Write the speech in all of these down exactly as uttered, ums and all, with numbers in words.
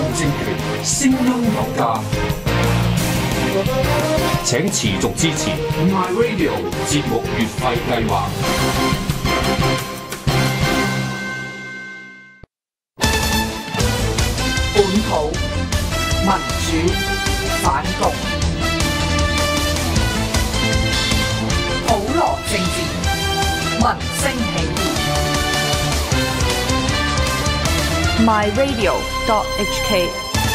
政權，聲音有價，請持續支持 My Radio 節目月費計劃。 本土民主反共，普羅政治，民聲起義。 my radio dot h k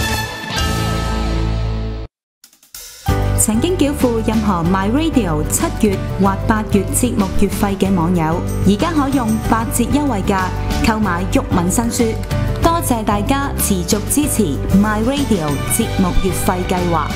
曾經繳付任何 My Radio 七月或八月節目月費嘅網友，而家可用八折優惠價購買毓民新書。多謝大家持續支持 My Radio 節目月費計劃。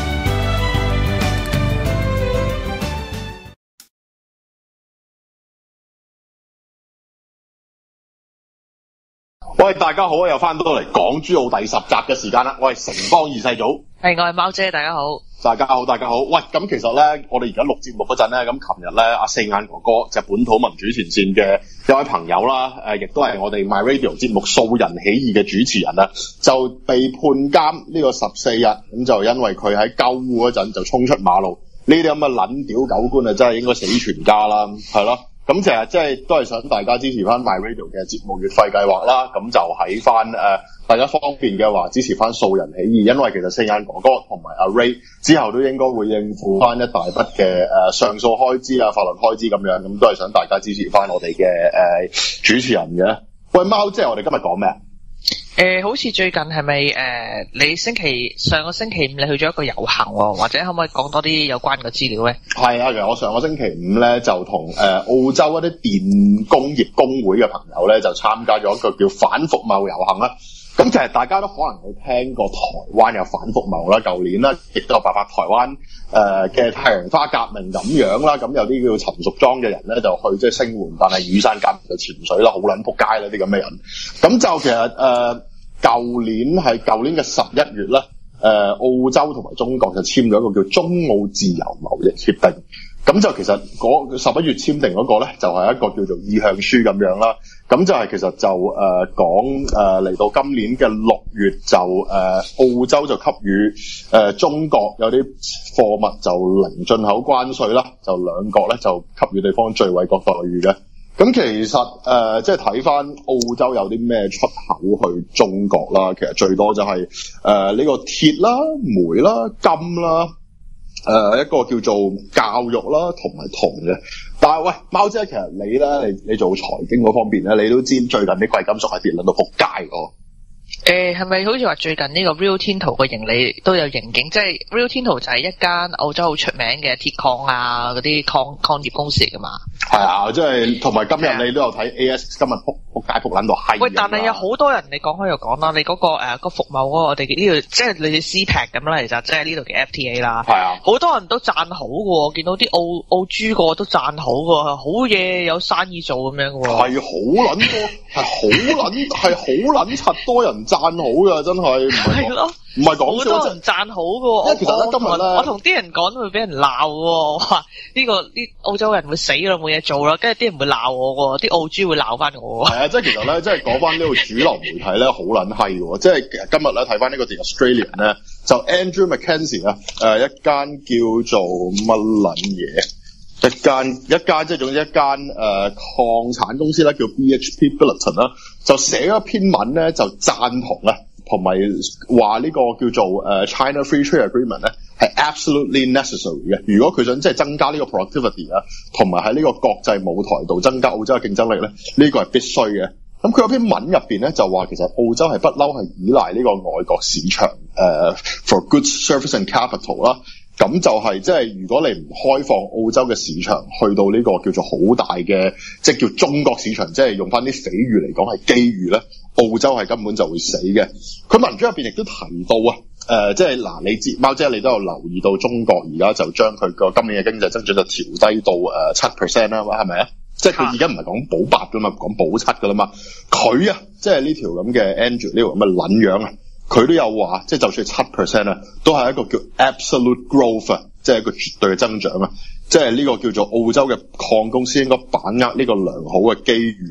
喂，大家好啊！又翻到嚟港珠澳第十集嘅時間啦。我係城邦二世祖， 係我係貓姐，大家好。 大家好，大家好。喂，咁其實咧，我哋而家錄節目嗰陣咧，咁琴日咧，阿四眼哥哥就係本土民主前線嘅一位朋友啦，誒，亦都係我哋 My Radio 節目素人起義嘅主持人啦，就被判監呢個十四日，咁就因為佢喺救護嗰陣就衝出馬路，呢啲咁嘅撚屌狗官啊，真係應該死全家啦，係咯。咁其實即係都係想大家支持翻 My Radio 嘅節目月費計劃啦，咁就喺翻誒大家方便嘅話支持翻素人起義，因為其實四眼哥哥同埋阿 Ray 之後都應該會應付翻一大筆嘅誒上訴開支啊、法律開支咁樣，咁都係想大家支持翻我哋嘅誒主持人嘅。喂，貓姐，我哋今日講咩啊？ 誒、呃，好似最近係咪誒，你星期上個星期五你去咗一個遊行喎，或者可唔可以講多啲有關嘅資料咧？係啊，其實我上個星期五咧就同誒、呃、澳洲一啲電工業工會嘅朋友咧就參加咗一個叫反服貿遊行啦。咁其實大家都可能會聽過台灣有反服貿啦，舊年啦亦都有爆發台灣誒嘅太陽花革命咁樣啦。咁有啲叫陳淑莊嘅人咧就去即係聲援，但係雨傘革命就潛水啦，好撚仆街啦啲咁嘅人。咁就其實誒舊年係舊年嘅十一月咧，誒、呃、澳洲同埋中國就簽咗一個叫中澳自由貿易協定。咁就其實嗰十一月簽訂嗰個咧，就係、是、一個叫做意向書咁樣啦。咁就係其實就誒、呃、講誒嚟、呃、到今年嘅六月就誒、呃、澳洲就給予誒、呃、中國有啲貨物就零進口關稅啦，就兩國咧就給予對方最惠國待遇嘅。咁其實誒、呃、即係睇翻澳洲有啲咩出口去中國啦，其實最多就係誒呢個鐵啦、煤啦、金啦。誒、呃，一個叫做教育啦，同埋銅嘅。但係喂，貓姐，其實你咧，你你做財經嗰方面咧，你都知最近啲貴金屬係跌撚到仆街喎。 誒，係咪好似話最近呢個 Rio Tinto 嘅盈利都有盈警？即係 Rio Tinto 就係一間澳洲好出名嘅鐵礦啊，嗰啲礦礦業公司嚟噶嘛。係啊， 即係同埋今日你都有睇 A S 今日仆仆街仆撚到閪。 喂，但係有好多人，你講開又講啦，你嗰、那個誒、呃那個服務嗰個我哋呢度即係類似 C P E C 咁啦，其實即係呢度嘅 F T A 啦。係啊，好多人都讚好嘅，我見到啲澳澳豬個都讚好嘅，好嘢有生意做咁樣嘅。 係好撚多，係好撚係好撚柒多人讚好嘅，真係。係咯，唔係講笑， 好多人讚好嘅。因為其實咧今日咧， 我同啲人講會俾人鬧嘅，話呢、這個啲澳洲人會死啦，冇嘢做啦，跟住啲人會鬧我嘅，啲澳豬會鬧翻我。係啊，即係其實咧，即係講翻呢個主流媒體咧，好撚閪嘅，即係其實今日咧睇翻呢個 The Australian 咧，就 Andrew Mackenzie 啊，誒一間叫做乜撚嘢？一間一間即係總之一間誒、呃、礦產公司咧，叫 B H P Billiton 啦，就寫咗一篇文咧，就贊同啊，同埋話呢個叫做誒、呃、China Free Trade Agreement 咧係 absolutely necessary 嘅。如果佢想即係增加呢個 productivity 啊，同埋喺呢個國際舞台度增加澳洲嘅競爭力咧，呢、這個係必須嘅。咁佢有篇文入邊咧就話，其實澳洲係不嬲係依賴呢個外國市場誒、呃、for goods, service and capital 啦。咁就係即係如果你唔開放澳洲嘅市場去到呢個叫做好大嘅，即係叫中國市場，即係用翻啲比喻嚟講係機遇咧，澳洲係根本就會死嘅。佢文章入邊亦都提到啊，誒、呃，即係嗱，你知貓姐你都有留意到中國而家就將佢個今年嘅經濟增長就調低到誒七 percent 啦，係咪啊？即係佢而家唔係講保八噶嘛，講保七噶啦嘛。佢啊，即係呢條咁嘅 Andrew 呢條咁嘅撚樣啊！佢都有話，即係就算係七 percent 啊，都係一個叫 absolute growth 啊，即係一個絕對嘅增長啊。即係呢個叫做澳洲嘅礦公司應該把握呢個良好嘅機遇啊，一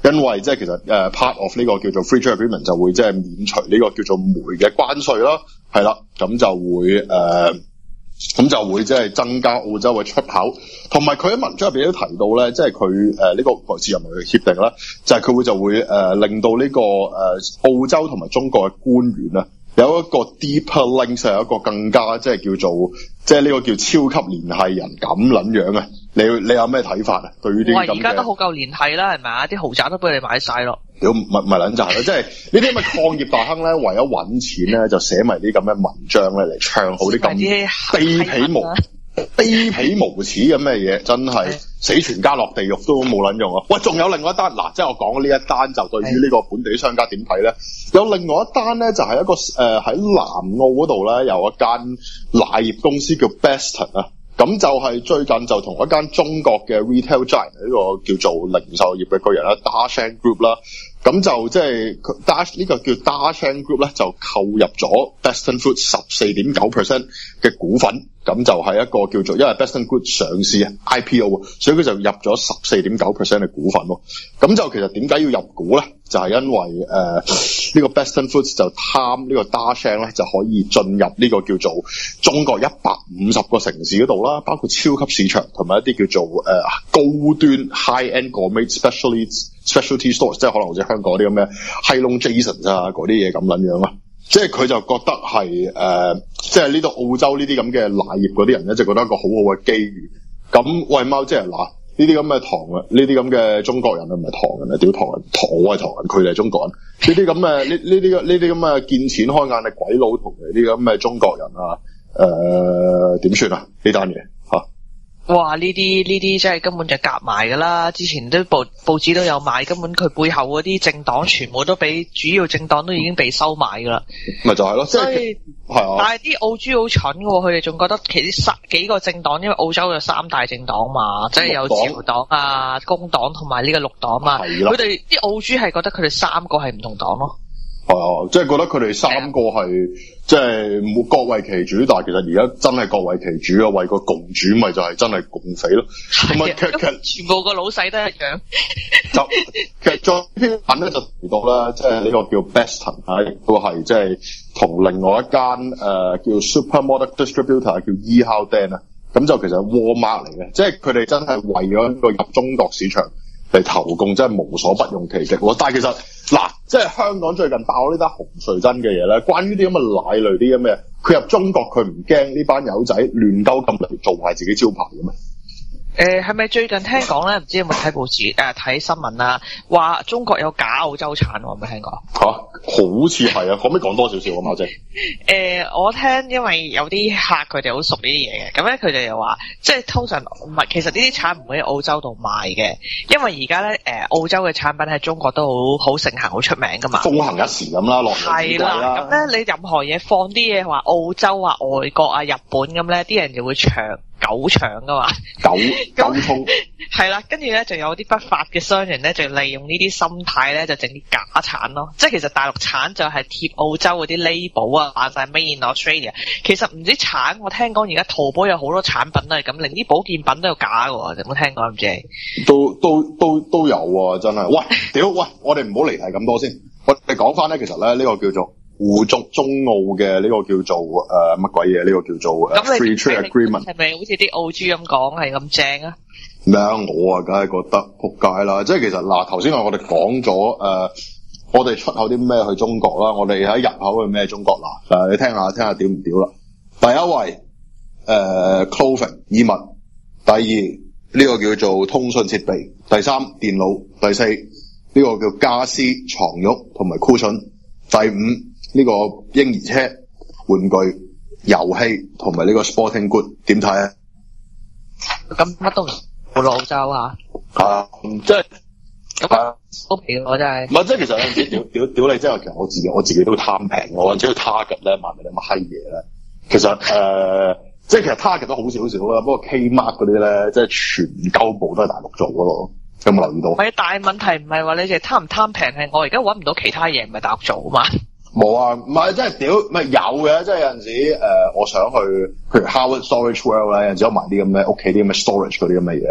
因為即係其實誒、uh, part of 呢個叫做 Free Trade Agreement 就會即係免除呢個叫做煤嘅關稅啦，係啦，咁就會誒。Uh, 咁就會即係增加澳洲嘅出口，同埋佢喺文章入邊都提到咧，即係佢誒呢個自由貿易協定啦，就係、是、佢會就會誒、呃、令到呢、這個誒、呃、澳洲同埋中國嘅官員啊有一個 deeper links， 有一個更加即係叫做即係呢個叫超級聯繫人咁撚樣啊！你你有咩睇法啊？對於呢啲咁嘅，喂，而家都好夠聯繫啦，係咪啊？啲豪宅都俾你買晒咯。 屌咪咪撚就係咯，即係呢啲咁嘅礦業大亨咧，為咗揾錢咧，就寫埋啲咁嘅文章咧嚟唱好啲咁卑鄙無卑鄙無恥咁嘅嘢，真係死全家落地獄都冇撚用啊！喂，仲有另外一單嗱，即係我講呢一單就對於呢個本地商家點睇咧？有另外一單咧，就係、是、一個誒喺、呃、南澳嗰度咧，有一間奶業公司叫 Beston 啊。咁就係最近就同一間中國嘅 retail giant 呢個叫做零售業嘅巨人啦 Dashan Group 啦，咁就即係 Dash 呢個叫 Dashan Group 咧，就購入咗 Beston Foods 十四點九 percent 嘅股份，咁就係一個叫做因為 Beston Foods 上市 I P O， 所以佢就入咗十四點九 percent 嘅股份咯。咁就其實點解要入股咧？就係、是、因為誒呢、呃這個 Beston Foods 就貪呢個 Dashan 咧就可以進入呢個叫做中國一百五十個城市嗰度啦，包括超級市場同埋一啲叫做誒、呃、高端 high end gourmet specialty specialty stores， 即係可能好似香港啲咁嘅 Highlong Jasons 啊嗰啲嘢咁撚樣啦。即係佢就覺得係誒、呃，即係呢度澳洲呢啲咁嘅奶業嗰啲人咧，就覺得一個好好嘅機遇。咁喂貓，即係嗱。呢啲咁嘅唐啊，呢啲咁嘅中國人啊，唔係唐人啊，屌唐人，唐我係唐人，佢哋係中國人。呢啲咁嘅呢呢啲呢啲咁嘅見錢開眼嘅鬼佬同嚟啲咁嘅中國人啊，誒點算啊？呢單嘢嚇？ 哇！呢啲呢啲真係根本就夾埋㗎啦！之前都報報紙都有賣，根本佢背後嗰啲政黨全部都俾主要政黨都已經被收買㗎啦。 咪就係咯，即係係啊！ 但係啲澳豬好蠢㗎喎，佢哋仲覺得其實三幾個政黨，因為澳洲有三大政黨嘛，即係有自由黨啊、工黨同埋呢個綠黨嘛。係啦。佢哋啲澳豬係覺得佢哋三個係唔同黨咯。 係啊，即係覺得佢哋三個係即係各為其主，但係其實而家真係各為其主啊，為個共主咪就係真係共匪咯。同埋其實全部個老細都一樣。 就其實再篇文咧就提到啦，即係呢個叫 Beston 啊，亦都係即係同另外一間誒、呃、叫 Supermarket Distributor 叫 Yi Hao Deng 啊，咁就其實係 Walmart 嚟嘅，即係佢哋真係為咗呢個入中國市場嚟投共，真係無所不用其極喎。但係其實嗱，即係香港最近爆呢單洪瑞珍嘅嘢咧，關於啲咁嘅奶類啲咁嘅，佢入中國佢唔驚呢班友仔亂鳩咁嚟做埋自己招牌嘅咩？ 誒係咪最近聽講咧？唔知有冇睇報紙誒睇、呃、新聞啊？話中國有假澳洲產喎，有冇聽過？嚇、啊，好似係啊！可唔可以講多少少啊，貓姐？誒，我聽因為有啲客佢哋好熟呢啲嘢嘅，咁咧佢哋又話，即係通常唔係，其實呢啲產唔會喺澳洲度賣嘅，因為而家咧誒澳洲嘅產品喺中國都好好盛行、好出名噶嘛。風行一時咁啦，落嚟係啦，咁咧你任何嘢放啲嘢話澳洲啊、外國啊、日本咁咧，啲人就會搶。狗搶噶嘛， 狗狗衝係啦，跟住咧就有啲不法嘅商人咧就利用呢啲心態咧就整啲假產咯，即係其實大陸產就係貼澳洲嗰啲 label 啊，話晒 Made in Australia， 其實唔止產，我聽講而家淘寶有好多產品都係咁，連啲保健品都有假嘅，有冇聽講唔知？ 都都都都有啊，真係，喂，屌，喂，我哋唔好離題咁多先，我哋講翻咧，其實咧呢、這個叫做。互中中澳嘅呢個叫做誒乜鬼嘢？呢、這個叫做、uh, Free Trade Agreement 係咪好似啲澳豬咁講係咁正啊？咩啊？我啊，梗係覺得仆街啦！即係其實嗱，頭先我哋講咗誒，我哋出口啲咩去中國啦？我哋喺入口去咩中國嗱？誒，你聽下聽下屌唔屌啦？第一位誒、呃、clothing 衣物，第二呢、這個叫做通訊設備，第三電腦，第四呢、這個叫家私、床褥同埋 cushion， 第五。呢、這個嬰兒車、玩具、遊戲同埋呢個 sporting good 點睇啊？咁乜都唔冇澳洲啊？啊，即係咁啊，好平我真係。唔係，即係其實有陣時屌屌屌你，即係其實我自己我自己都貪平，我只要 target 咧買埋啲乜閪嘢咧。其實誒、呃，即係其實 target 都好少少啦，不過 Kmart 嗰啲咧，即係全鳩部都係大陸做噶咯。有冇留意到？唔係，但係問題唔係話你哋貪唔貪平，係我而家搵唔到其他嘢唔係大陸做啊嘛。冇啊，唔係真係屌，唔係有嘅，即係有陣時誒、呃，我想去，譬如 Howard Storage World 咧，有陣時我買啲咁嘅屋企啲咁嘅 storage 嗰啲咁嘅嘢咧，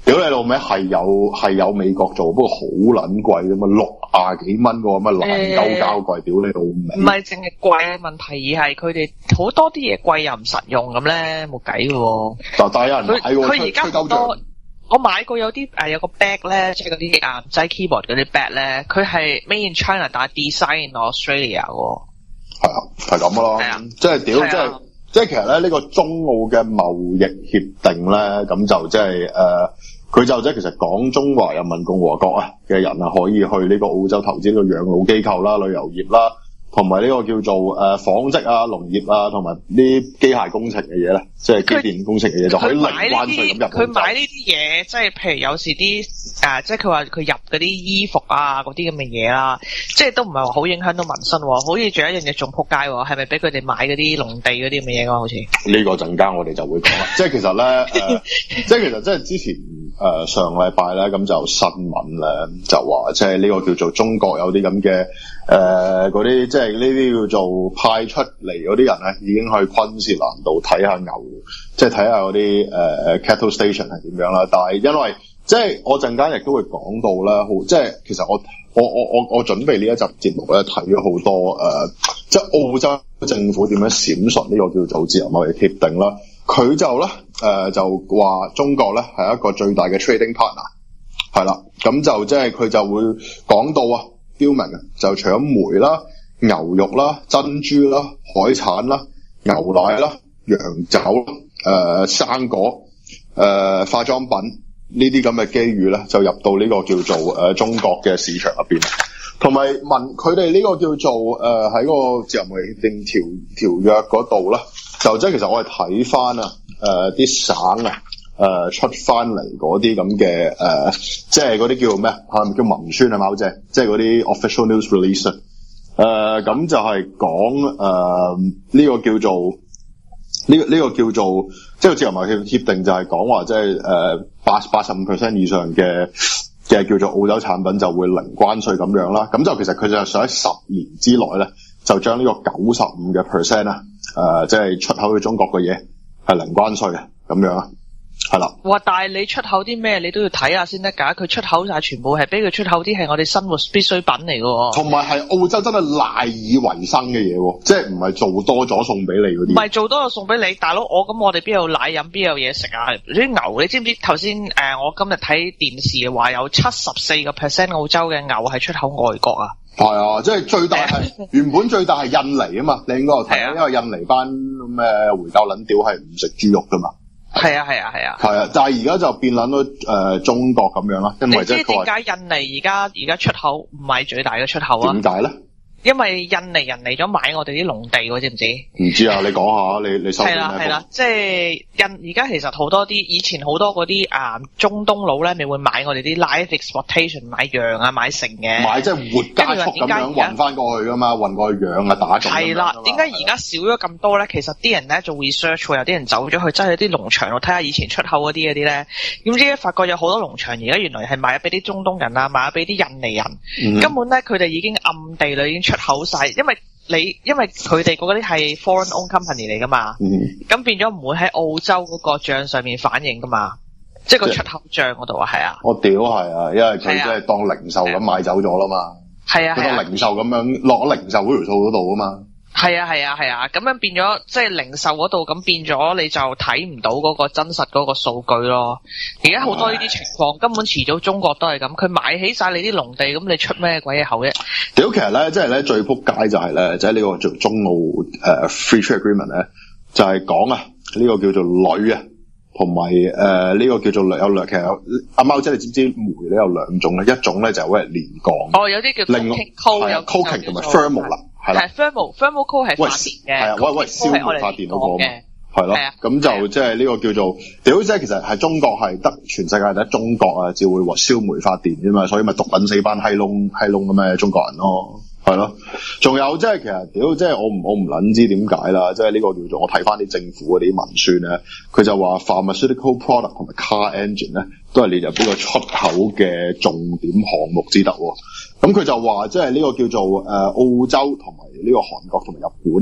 屌你老味係有係有美國做，不過好撚貴㗎嘛，六啊幾蚊喎，乜爛鳩膠貴，屌你老味。 唔係淨係貴嘅問題，而係佢哋好多啲嘢貴又唔實用咁咧，冇計嘅喎。 但但有人買喎， 佢而家好多，我買過有啲誒有個 bag 咧，即係嗰啲啊擠 keyboard 嗰啲 bag 咧，佢係 made in China 但係 design in Australia 喎。係啊，係咁咯。係啊，即係屌，即係即係其實咧呢個中澳嘅貿易協定咧，咁就即係誒。佢就即係其實講中華人民共和國啊嘅人啊，可以去呢個澳洲投資呢個養老機構啦、旅遊業啦，同埋呢個叫做誒、呃、紡織啊、農業啊，同埋啲機械工程嘅嘢咧，即係機電工程嘅嘢就可以零關稅咁入。佢買呢啲嘢，即係譬如有時啲誒、呃，即係佢話佢入嗰啲衣服啊嗰啲咁嘅嘢啦，即係都唔係話好影響到民生喎。好似仲有一樣嘢仲撲街喎，係咪俾佢哋買嗰啲農地嗰啲咁嘅嘢㗎？好似呢個陣間我哋就會講啦。即係其實咧誒、呃，即係其實即係之前。誒、呃、上禮拜咧，咁就新聞咧就話，即係呢個叫做中國有啲咁嘅誒嗰啲，即係呢啲叫做派出嚟嗰啲人咧，已經去昆士蘭度睇下牛，即係睇下嗰啲誒 cattle station 係點樣啦。但係因為即係我陣間亦都會講到啦，好即係其實我我我我我準備呢一集節目咧，睇咗好多誒、呃，即係澳洲政府點樣閃述呢個叫做自由貿易協定啦。佢就咧，誒、呃、就話中國咧係一個最大嘅 trading partner， 係啦，咁就即係佢就會講到啊，標明啊，就除咗煤啦、牛肉啦、珍珠啦、海產啦、牛奶啦、洋酒啦、誒、呃、生果、誒、呃、化妝品呢啲咁嘅機遇咧，就入到呢個叫做誒、呃、中國嘅市場入邊，同埋問佢哋呢個叫做誒喺、呃、個自由貿易協定條條約嗰度咧。就即係其實我係睇翻啊，誒啲省啊，誒、呃、出翻嚟嗰啲咁嘅誒，即係嗰啲叫咩啊？係咪叫文宣啊？貓姐，即係嗰啲 official news release 啊。誒、呃、咁就係講誒呢個叫做呢、這個呢、這個叫做即係自由貿易協定就係講話即係誒八八十五 percent 以上嘅嘅叫做澳洲產品就會零關稅咁樣啦。咁就其實佢就係想喺十年之內咧，就將呢個九十五嘅 percent 啊。誒、呃，即係出口去中國嘅嘢係零關稅嘅咁樣啊，係啦。哇！但係你出口啲咩，你都要睇下先得㗎。佢出口晒全部係俾佢出口啲係我哋生活必需品嚟㗎。同埋係澳洲真係賴以為生嘅嘢，即係唔係做多咗送俾你嗰啲。唔係做多咗送俾你，大佬我咁我哋邊有奶飲，邊有嘢食啊？啲牛你知唔知頭先誒？我今日睇電視話有七十四個 percent 澳洲嘅牛係出口外國啊。係啊，即係最大係原本最大係印尼啊嘛，你應該有睇啊，因為印尼班咩回教撚屌係唔食豬肉噶嘛。係啊係啊係啊。係啊，但係而家就變撚到誒中國咁樣啦，因為即係你知點解印尼而家而家出口唔係最大嘅出口啊？點解咧？因為印尼人嚟咗買我哋啲農地喎，知唔知？唔知啊，你講下，你你收係啦係啦，即係印而家其實好多啲以前好多嗰啲啊中東佬咧，咪會買我哋啲 live exportation 買羊啊買成嘅，買即係活加速咁樣運翻過去噶嘛，運過去養啊打種。係啦，點解而家少咗咁多咧？其實啲人咧做 research， 有啲人走咗去真係啲農場度睇下以前出口嗰啲嗰啲咧，點知發覺有好多農場而家原來係賣咗俾啲中東人啊，賣咗俾啲印尼人，嗯、根本咧佢哋已經暗地裏已經出口晒，因為你因為佢哋嗰啲係 foreign owned company 嚟噶嘛，咁、嗯、變咗唔會喺澳洲嗰個賬上面反映噶嘛，即係個出口賬嗰度啊，係啊，我屌係啊，因為佢即係當零售咁買走咗啦嘛，係啊，佢當零售咁樣落咗零售嗰條數嗰度啊嘛。係啊係啊係啊，咁樣變咗即係零售嗰度，咁變咗你就睇唔到嗰個真實嗰個數據咯。而家好多呢啲情況，根本遲早中國都係咁，佢買起晒你啲農地，咁你出咩鬼嘢口啫？屌，其實咧，即係咧最撲街就係咧，就係呢個做中澳誒、uh, free trade agreement 咧，就係講啊呢個叫做鋁啊，同埋誒呢個叫做有兩，其實阿貓姐你知唔知煤咧有兩種咧？一種咧就係為煉鋼，哦有啲叫 coking coal，有 coking 同埋 thermal 啦。係啦 ，thermal thermal coal 係發電嘅，係啊，喂喂，燒煤發電嗰個啊嘛，係咯，咁就即係呢個叫做，屌，即係其實係中國係得全世界得中國啊，只會話燒煤發電啫嘛，所以咪毒撚死班閪窿閪窿咁嘅中國人咯，係咯，仲有即係其實屌，即係我唔我唔撚知點解啦，即係呢個叫做我睇翻啲政府嗰啲文宣咧，佢就話 pharmaceutical product 同埋 car engine 咧都係列入呢個出口嘅重點項目之特喎。咁佢就話，即係呢個叫做誒、呃、澳洲同埋呢個韓國同埋日本咧，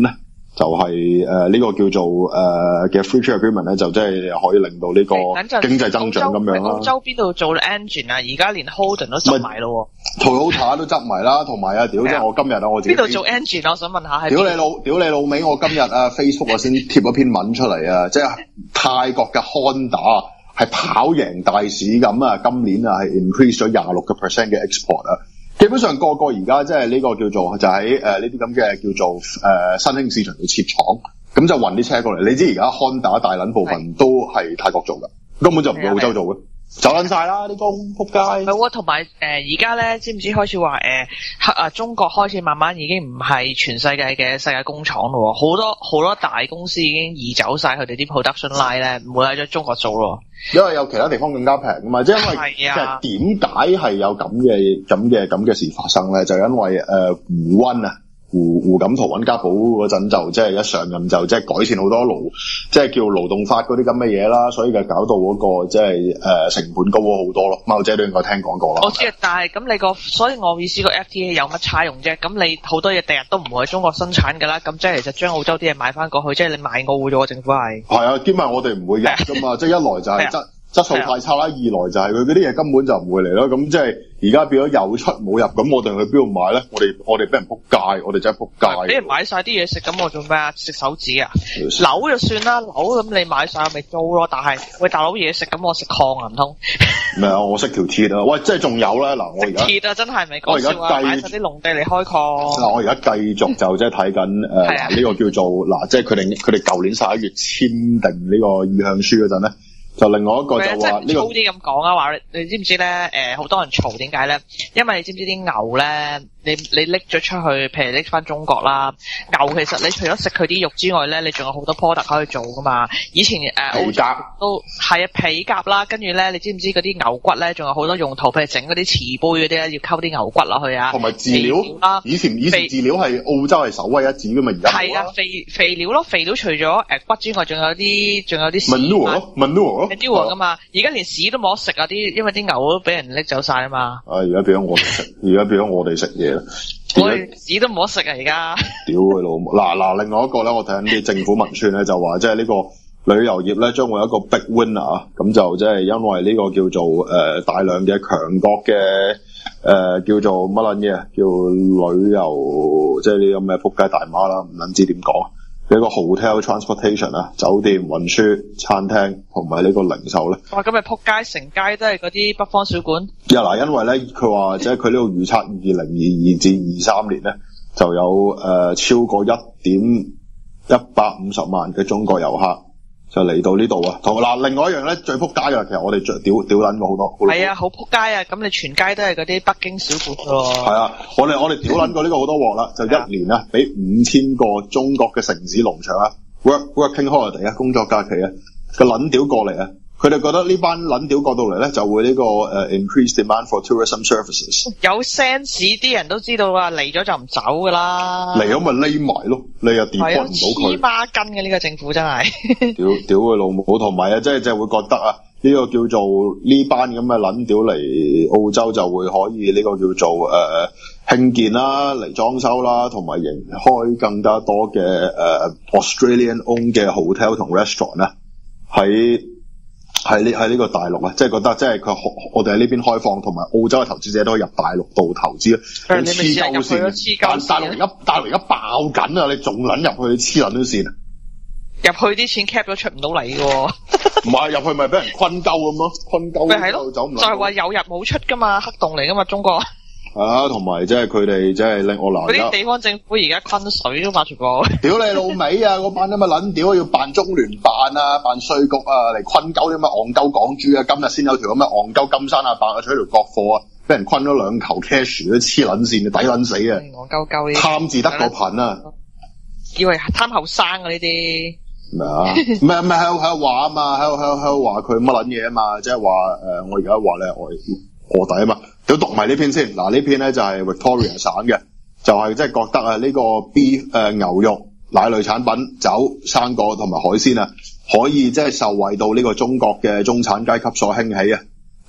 就係誒呢個叫做誒嘅 free trade agreement 咧，就即係可以令到呢個經濟增長咁樣啦。 澳洲邊度做 engine 啊？而家連 Holden 都執埋咯 ，Toyota 都執埋啦，同埋啊屌！即係我今日啊，我自己邊度做 engine？ 我想問下係。屌你老屌你老味！我今日啊 Facebook 我先貼咗篇文出嚟啊，即係泰國嘅 Honda 係跑贏大市咁啊，今年啊係 increase 咗廿六個 percent 嘅 export 啊。基本上個個而家即係呢個叫做就喺誒呢啲咁嘅叫做誒、呃、新興市場度設廠，咁就運啲車過嚟。你知而家 Honda 大撚部分都係泰國做㗎，根本就唔會澳洲做嘅，走撚晒啦啲工，仆街。係喎，同埋誒而家咧，知唔知開始話誒黑啊中國開始慢慢已經唔係全世界嘅世界工廠咯，好多好多大公司已經移走晒佢哋啲 production line 咧，唔會喺咗中國做咯。 因為有其他地方更加平㗎嘛，即係因為其實點解係有咁嘅咁嘅咁嘅事發生咧？就因為誒、呃、胡溫啊。胡胡錦濤溫家寶嗰陣就即係一上任就即係改善好多勞即係叫勞動法嗰啲咁嘅嘢啦，所以就搞到嗰、那個即係誒成本高咗好多咯。貓姐都應該聽講過啦。 我知啊，但係咁你個所以我意思個 F T A 有乜差用啫？咁你好多嘢第日都唔會喺中國生產㗎啦。咁即係其實將澳洲啲嘢買翻過去，即係你買澳咗政府係。係啊，兼埋我哋唔會入㗎嘛，即係一來就係質質素太差啦，二來就係佢嗰啲嘢根本就唔會嚟咯。咁即係而家變咗有出冇入，咁我哋去邊度買咧？我哋我哋俾人撲街，我哋真係撲街。 俾人買晒啲嘢食，咁我做咩啊？食手指啊？樓就算啦，樓咁你買晒咪租咯。但係喂大佬嘢食，咁我食礦啊唔通？唔係啊， 我識條鐵啊！喂，即係仲有咧嗱，我而家鐵啊，真係咪講笑啊！買晒啲農地嚟開礦。 嗱，我而家繼續就即係睇緊誒呢個叫做嗱，即係佢哋佢哋舊年十一月簽訂呢個意向書嗰陣咧。就另外一個就話呢、這個粗啲咁講啊，話你知唔知咧？誒、呃，好多人嘈點解咧？因為你知唔知啲牛咧？你你拎咗出去，譬如拎翻中國啦，牛其實你除咗食佢啲肉之外咧，你仲有好多 product 可以做噶嘛。以前誒、呃、澳洲都係啊皮革啦，跟住咧你知唔知嗰啲牛骨咧仲有好多用途，譬如整嗰啲瓷杯嗰啲咧，要溝啲牛骨落去啊。 同埋飼料啦，以前以前飼料係澳洲係首屈一指噶嘛，而家係啊肥肥料咯，肥料除咗誒骨之外，仲有啲仲有啲 manure 咯 manure 咯 manure 噶嘛。而家連屎都冇得食啊！啲因為啲牛都俾人拎走晒啊嘛。 啊！而家變咗我哋食，而家變咗我哋食嘢。 我屎都冇得食啊！而家屌佢老母！嗱嗱，另外一個咧，我睇緊啲政府文宣咧，就話即係呢個旅遊業咧，將會有一個 big winner 啊！咁就即係因為呢個叫做誒、呃、大量嘅強國嘅誒、呃、叫做乜撚嘢，叫旅遊即係呢個咩仆街大媽啦，唔撚知點講。呢個 hotel transportation 啊，酒店運輸、餐廳同埋呢個零售咧。 哇！咁咪仆街，成街都係嗰啲北方小館。 呀嗱，因為咧，佢話即係佢呢度預測二零二二至二三年咧，就有誒、呃、超過一點一百五十萬嘅中國遊客就嚟到呢度啊。同嗱，另外一樣咧最仆街嘅，其實我哋著屌屌撚過好多。 係啊，好仆街啊！咁你全街都係嗰啲北京小館咯。 係啊，我哋我哋屌撚過呢個好多鑊啦，就一年啊，俾五千個中國嘅城市農場啊 ，work working holiday 啊，工作假期啊，個撚屌過嚟啊！佢哋覺得呢班撚屌過到嚟咧，就會呢、這個誒、uh, increase demand for tourism services。 有 sense 啲人都知道啊，嚟咗就唔走噶啦。 嚟咗咪匿埋咯，你又掂唔到佢。 黐孖筋嘅呢個政府真係。 屌屌佢老母，同埋啊，即係即係會覺得啊，呢、這個叫做呢班咁嘅撚屌嚟澳洲就會可以呢個叫做誒興、呃、建啦，嚟裝修啦，同埋營開更加多嘅誒、呃、Australian owned 嘅 hotel 同 restaurant 咧喺。喺呢喺呢個大陸啊，即係覺得即係佢我哋喺呢邊開放，同埋澳洲嘅投資者都可以入大陸度投資啊。黐鳩線，但大陸而家大陸而家爆緊啊！你仲撚入去黐撚都線啊！ 入去啲錢 cap 咗出唔到嚟嘅， 唔係入去咪俾人困鳩咁咯，困鳩。 咪係咯，就係話有入冇出噶嘛，黑洞嚟噶嘛，中國。 係啊，同埋即係佢哋即係令我嗱， 嗰啲地方政府而家昆水都嘛全部。 屌你老味啊！嗰班咁嘅撚屌要扮中聯辦啊，扮稅局啊，嚟昆鳩啲咁嘅戇鳩港豬啊！今日先有條咁嘅戇鳩金山啊，扮啊取條國貨啊，俾人昆咗兩球 cash 都黐撚線，抵撚死啊！ 戇鳩鳩呢？ 貪字得個貧啊！以為貪後生啊呢啲。 咩啊？唔係唔係喺度喺度話啊嘛，喺度喺度喺度話佢乜撚嘢啊嘛，即係話誒，我而家話你係我臥底啊嘛。都讀埋呢篇先，嗱呢篇咧就係、是、Victoria 省嘅，就係即係覺得啊呢個 beef 誒、呃、牛肉、奶類產品、酒、生果同埋海鮮啊，可以即係受惠到呢個中國嘅中產階級所興起啊。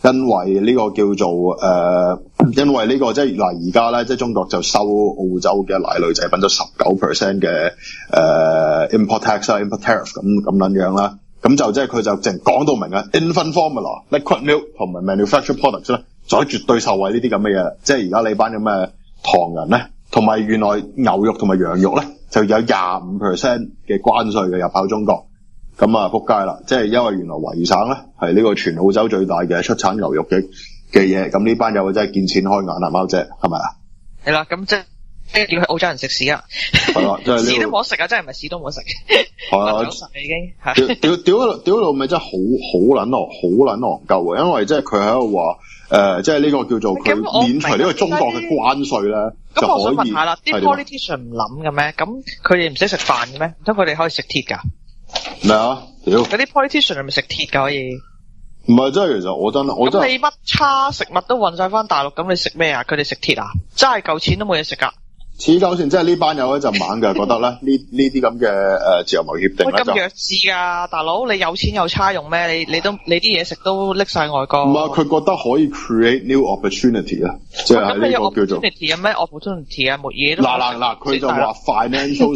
因為呢個叫做誒、呃，因為呢、這個即係嗱而家咧，即係中國就收澳洲嘅奶類製品咗十九 percent 嘅誒 import tax 啦 ，import tariff 咁咁撚樣啦。咁就即係佢就淨講到明啊 ，infant formula、liquid milk 同埋 manufactured products 咧，就可以絕對受惠呢啲咁嘅嘢。即係而家你班咁嘅唐人咧，同埋原來牛肉同埋羊肉咧，就有廿五 percent 嘅關稅嘅入口中國。咁啊，撲街啦！即係因為原來維省咧係呢個全澳洲最大嘅出產牛肉嘅嘅嘢。咁呢班友真係見錢開眼啊，貓姐係咪啊？係啦，咁即係。叫佢澳洲人食屎啊！ 係啦，即係屎都冇得食啊！真係唔係屎都冇得食。 係啊， 已經屌屌屌屌到咪真係好好撚戇好撚戇鳩啊！因為即係佢喺度話誒，即係呢個叫做佢免除呢個中國嘅關稅咧，就可以。 咁我想問下啦，啲 politician 唔諗嘅咩？咁佢哋唔使食飯嘅咩？唔通佢哋可以食鐵㗎？ 咩啊？屌！ 嗰啲 politician 係咪食鐵㗎可以？ 唔係，即係其實我真我真。咁你乜叉食物都運晒翻大陸，咁你食咩啊？佢哋食鐵啊？真係夠錢都冇嘢食㗎。黐鳩線，即係呢班友咧就猛嘅，覺得咧呢呢啲咁嘅誒自由貿易協定咧就咁弱智㗎，大佬你有錢有差用咩？你你都你啲嘢食都拎晒外國。唔係，佢覺得可以 create new opportunity 啊，即係喺呢個叫做 opportunity 有咩 opportunity 啊？冇嘢都嗱嗱嗱，佢就話 financial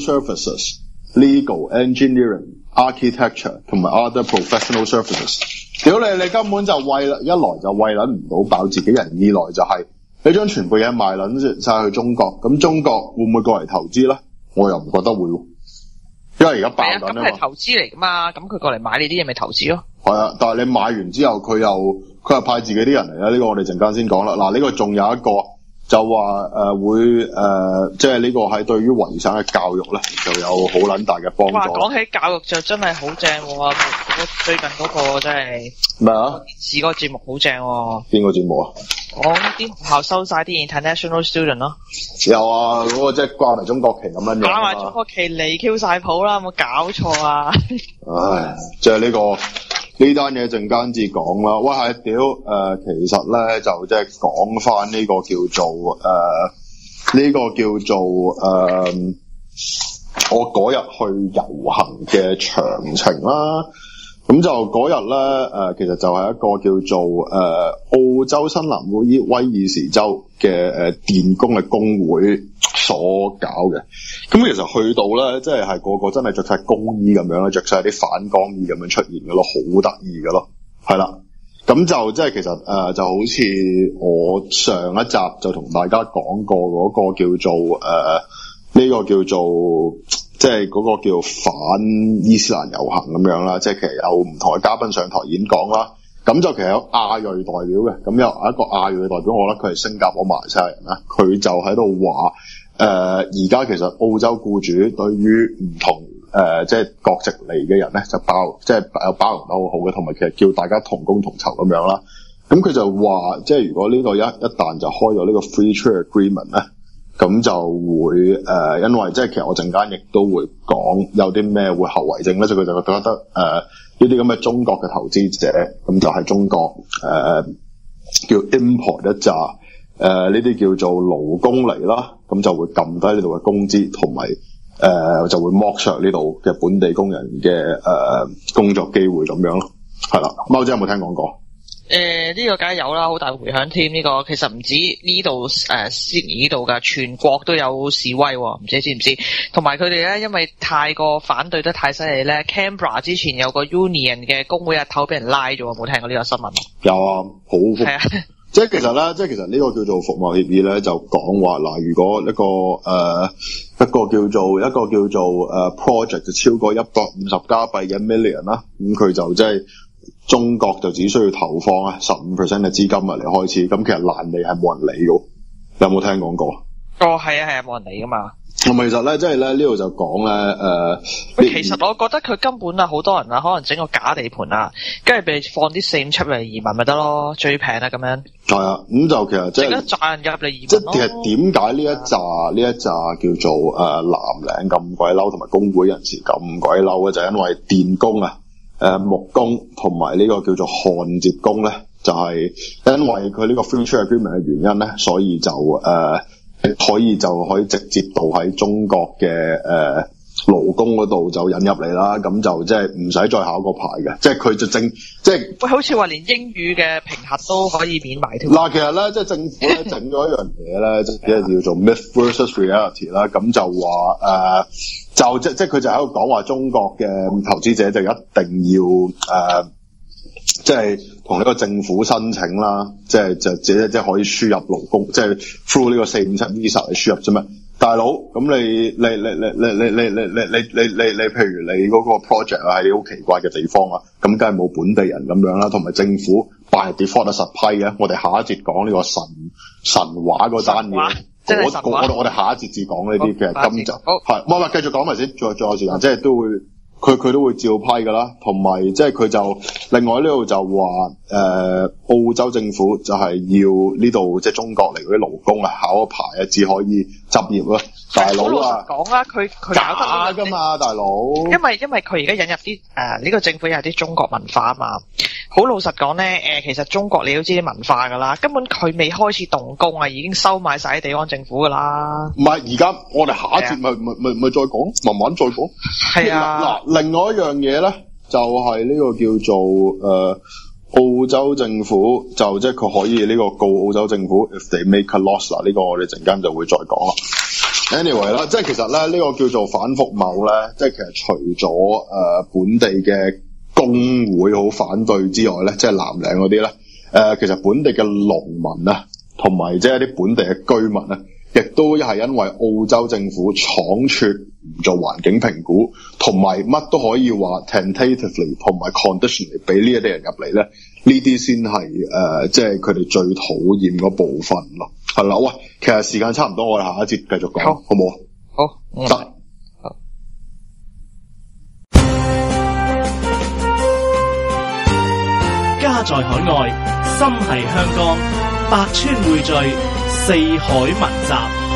services、legal、engineering、architecture 同埋 other professional services。屌你，你根本就為一來就為撚唔到飽自己人，二來就係、是。你將全部嘢賣撚晒去中國，咁中國會唔會過嚟投資咧？我又唔覺得會喎，因為而家爆緊啊嘛。咁係投資嚟噶嘛？咁佢過嚟買你啲嘢咪投資咯？係啊，但係你買完之後，佢又佢又派自己啲人嚟啦。呢、這個我哋陣間先講啦。嗱，呢個仲有一個就話誒、呃、會誒，即係呢個喺對於維省嘅教育咧，就有好撚大嘅幫助。哇！講起教育就真係好正喎，最近嗰個真係咩啊？電視嗰個節目好正喎。邊個節目啊？我呢啲學校收晒啲 international student 咯，有啊，嗰、那個即係掛埋中國旗咁樣樣，掛埋中國旗離 Q 晒譜啦，有冇搞錯啊？唉，即係呢個呢單嘢陣間至講啦。喂，係屌誒，其實咧就即係講翻呢個叫做誒呢、呃這個叫做誒、呃、我嗰日去遊行嘅詳情啦。咁就嗰日咧，誒、呃，其實就係一個叫做誒、呃、澳洲新南威威爾士州嘅誒、呃、電工嘅工會所搞嘅。咁其實去到咧，即係係個個真係着晒工衣咁樣啦，着晒啲反光衣咁樣出現嘅咯，好得意嘅咯，係啦。咁就即係其實誒、呃、就好似我上一集就同大家講過嗰個叫做誒呢、呃這個叫做。即係嗰個叫反伊斯蘭遊行咁樣啦，即係其實有唔同嘅嘉賓上台演講啦，咁就其實有亞裔代表嘅，咁有一個亞裔嘅代表，我覺得佢係新加坡馬來西亞人啦，佢就喺度話，誒而家其實澳洲僱主對於唔同誒即係國籍嚟嘅人咧，就包即係有包容得好好嘅，同埋其實叫大家同工同酬咁樣啦，咁佢就話，即係如果呢個一一旦就開咗呢個 free trade agreement 咧。咁就會誒、呃，因為即係其實我陣間亦都會講有啲咩會後遺症咧，所以佢就覺得誒呢啲咁嘅中國嘅投資者，咁就係中國誒、呃、叫 import 一紮誒呢啲叫做勞工嚟啦，咁就會撳低呢度嘅工資，同埋誒就會剝削呢度嘅本地工人嘅誒、呃、工作機會咁樣咯，係啦，貓姐有冇聽講過？誒、呃，呢、這個梗係有啦，好大回響添。呢、這個其實唔止呢度誒，悉尼呢度噶，全國都有示威，唔知知唔知？同埋佢哋咧，因為太過反對得太犀利咧 ，Canberra 之前有個 Union 嘅工會日頭俾人拉咗，冇聽過呢個新聞？有啊，好係啊，即係其實咧，即係其實呢個叫做服務協議咧，就講話嗱，如果一個誒、呃、一個叫做一個叫做誒、呃、project 就超過一百五十加幣嘅 million 啦，咁佢就即係。中國就只需要投放啊十五 percent 嘅資金啊嚟開始，咁其實爛尾係冇人理嘅，有冇聽講過？哦，係啊係啊，冇人理噶嘛。咁其實咧，即係咧呢度就講咧，誒、呃，其實我覺得佢根本啊，好多人啊，可能整個假地盤啊，跟住俾放啲四五七嚟移民咪得咯，最平啊咁樣。係啊，咁就其實即係整一紮人入嚟移民咯。即係其實點解呢一紮呢一紮叫做誒、呃、藍領咁鬼嬲，同埋工會人士咁鬼嬲嘅，就係、因為電工啊。誒、呃，木工同埋呢個叫做焊接工咧，就係、是、因為佢呢個 free trade agreement 嘅原因咧，所以就誒、呃、可以就可以直接到喺中國嘅誒勞工嗰度就引入嚟啦，咁就即係唔使再考個牌嘅，即係佢就正即係喂，好似話連英語嘅評核都可以免埋添。 嗱，其實咧即係政府咧整咗一樣嘢咧，即係叫做 myth versus reality 啦，咁就話誒、呃、就即即係佢就喺度講話中國嘅投資者就一定要誒。呃即係同呢個政府申請啦，即係就自己即係可以輸入勞工，即係 through 呢個四五七 visa 嚟輸入啫嘛。大佬，咁你你你你你你你你你你你你你譬如你嗰個 project 啊喺啲好奇怪嘅地方啊，咁梗係冇本地人咁樣啦，同埋政府辦 default 實批嘅。我哋下一節講呢個神神話嗰單嘢，我我我哋下一節至講呢啲嘅，今集係，唔係唔係繼續講埋先，再再有時間，即係都會。佢佢都會照批㗎啦，同埋即係佢就另外呢度就話誒、呃、澳洲政府就係要呢度即係中國嚟嗰啲勞工啊考個牌啊，只可以執業咯。大佬啊， 講啦，佢佢假㗎嘛，大佬。 因為因為佢而家引入啲誒呢個政府有啲中國文化啊嘛。好老實講咧，誒、呃、其實中國你都知啲文化㗎啦，根本佢未開始動工啊，已經收買晒啲地方政府㗎啦。唔係， 而家我哋下一節咪咪咪咪再講，慢慢再講。 係啊。 嗱，另外一樣嘢咧，就係、是、呢個叫做誒、呃、澳洲政府，就即係佢可以呢個告澳洲政府 if they make a loss 啦，呢個我哋陣間就會再講啦。Anyway 啦，即係其實咧呢、這個叫做反服貿咧，即係其實除咗誒、呃、本地嘅工會好反對之外咧，即係藍領嗰啲咧，誒、呃、其實本地嘅農民啊，同埋即係一啲本地嘅居民咧，亦都係因為澳洲政府倉促唔做環境評估，同埋乜都可以話 tentatively 同埋 conditionally 俾呢一啲人入嚟咧，呢啲先係誒即係佢哋最討厭嗰部分咯。係啦，喂，其實時間差唔多，我哋下一節繼續講，好唔好啊？ 好， 得。 家在海外，心繫香港，百川匯聚，四海文集。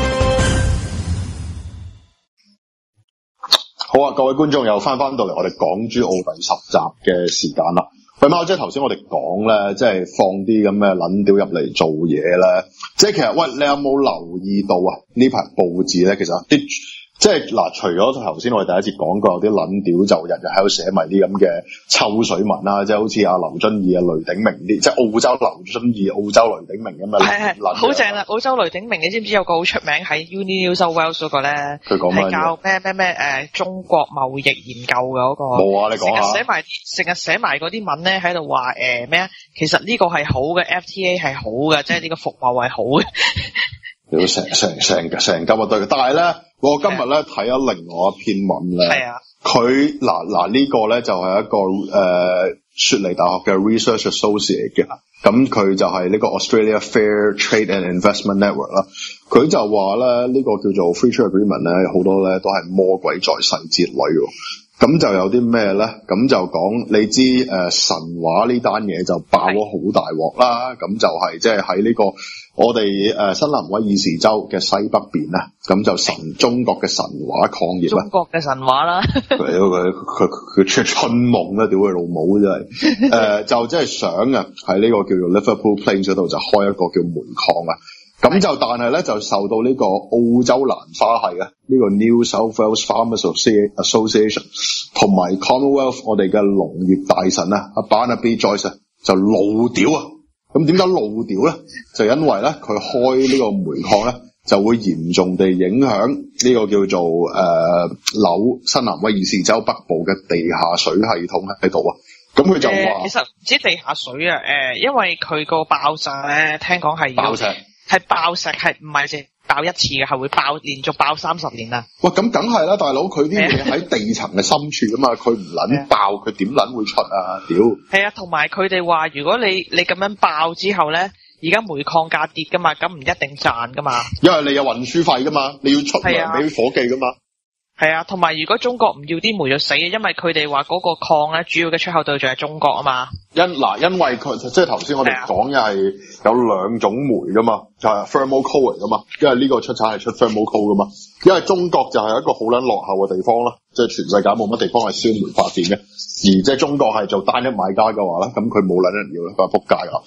好啊，各位觀眾又翻翻到嚟我哋港珠澳第十集嘅時間啦。喂，貓姐頭先我哋講咧，即係放啲咁嘅撚屌入嚟做嘢咧，即係其實喂，你有冇留意到啊？呢排報紙咧，其實啲即係嗱，除咗頭先我哋第一節講過有啲撚屌就日日喺度寫埋啲咁嘅抽水文啦，即係好似阿劉遵義啊、雷鼎明啲，即係澳洲劉遵義、澳洲雷鼎明咁啊， 係係好正啦！澳洲雷鼎明，你知唔知有個好出名喺 Uni New South Wales 嗰個咧？佢講咩？係教咩咩咩誒中國貿易研究嘅嗰個。冇啊，你講下。成日寫埋成日寫埋嗰啲文咧，喺度話誒咩啊？其實呢個係好嘅 ，F T A 係好嘅，即係呢個服貿係好嘅。 要成成成成咁啊對，但係咧，我今日咧睇咗另外一篇文咧，係啊，佢嗱嗱呢個咧就係、是、一個誒、呃、雪梨大學嘅 research associate 嘅，咁佢就係呢個 Australia Fair Trade and Investment Network 啦，佢就話咧呢、這個叫做 Free Trade Agreement 咧，好多咧都係魔鬼在細節裏喎。咁就有啲咩咧？咁就講你知誒、呃、神話呢單嘢就爆咗好大鑊啦。咁就係即係喺呢個我哋誒、呃、新南威爾士州嘅西北邊啊。咁就神中國嘅神話礦業啊。中國嘅神話啦。佢佢佢佢出春夢啦，屌佢老母真係。誒、呃、就即係想啊，喺呢個叫做 Liverpool Plains 嗰度就開一個叫煤礦啊。咁就但係咧就受到呢個澳洲蘭花系啊，呢、這個 New South Wales Farmers Association 同埋 Commonwealth 我哋嘅農業大臣啊，阿 Barnaby Joyce 就怒屌啊！咁點解怒屌咧？就因為咧佢開呢個煤礦咧，就會嚴重地影響呢個叫做誒紐、呃、新南威爾士州北部嘅地下水系統喺度啊！咁佢就話、呃、 其實唔止地下水啊，誒、呃，因為佢個爆炸咧，聽講係爆石。 係爆石，係唔係淨爆一次嘅，係會爆連續爆三十年啊！ 喂，咁梗係啦，大佬，佢啲嘢喺地層嘅深處啊嘛，佢唔撚爆，佢點撚會出啊？屌！ 係啊，同埋佢哋話，如果你你咁樣爆之後咧，而家煤礦價跌噶嘛，咁唔一定賺噶嘛。因為你有運輸費噶嘛，你要出糧俾伙計噶嘛。係啊，同埋如果中國唔要啲煤就死嘅，因為佢哋話嗰個礦咧主要嘅出口對象係中國啊嘛。 因嗱，因為佢即係頭先我哋講嘅係有兩種煤噶嘛，就係 thermal coal 嚟噶嘛，因為呢個出產係出 thermal coal 噶嘛。因為中國就係一個好撚落後嘅地方啦，即係全世界冇乜地方係燒煤發電嘅，而即係中國係做單一買家嘅話咧，咁佢冇撚人要啦，佢係仆街㗎。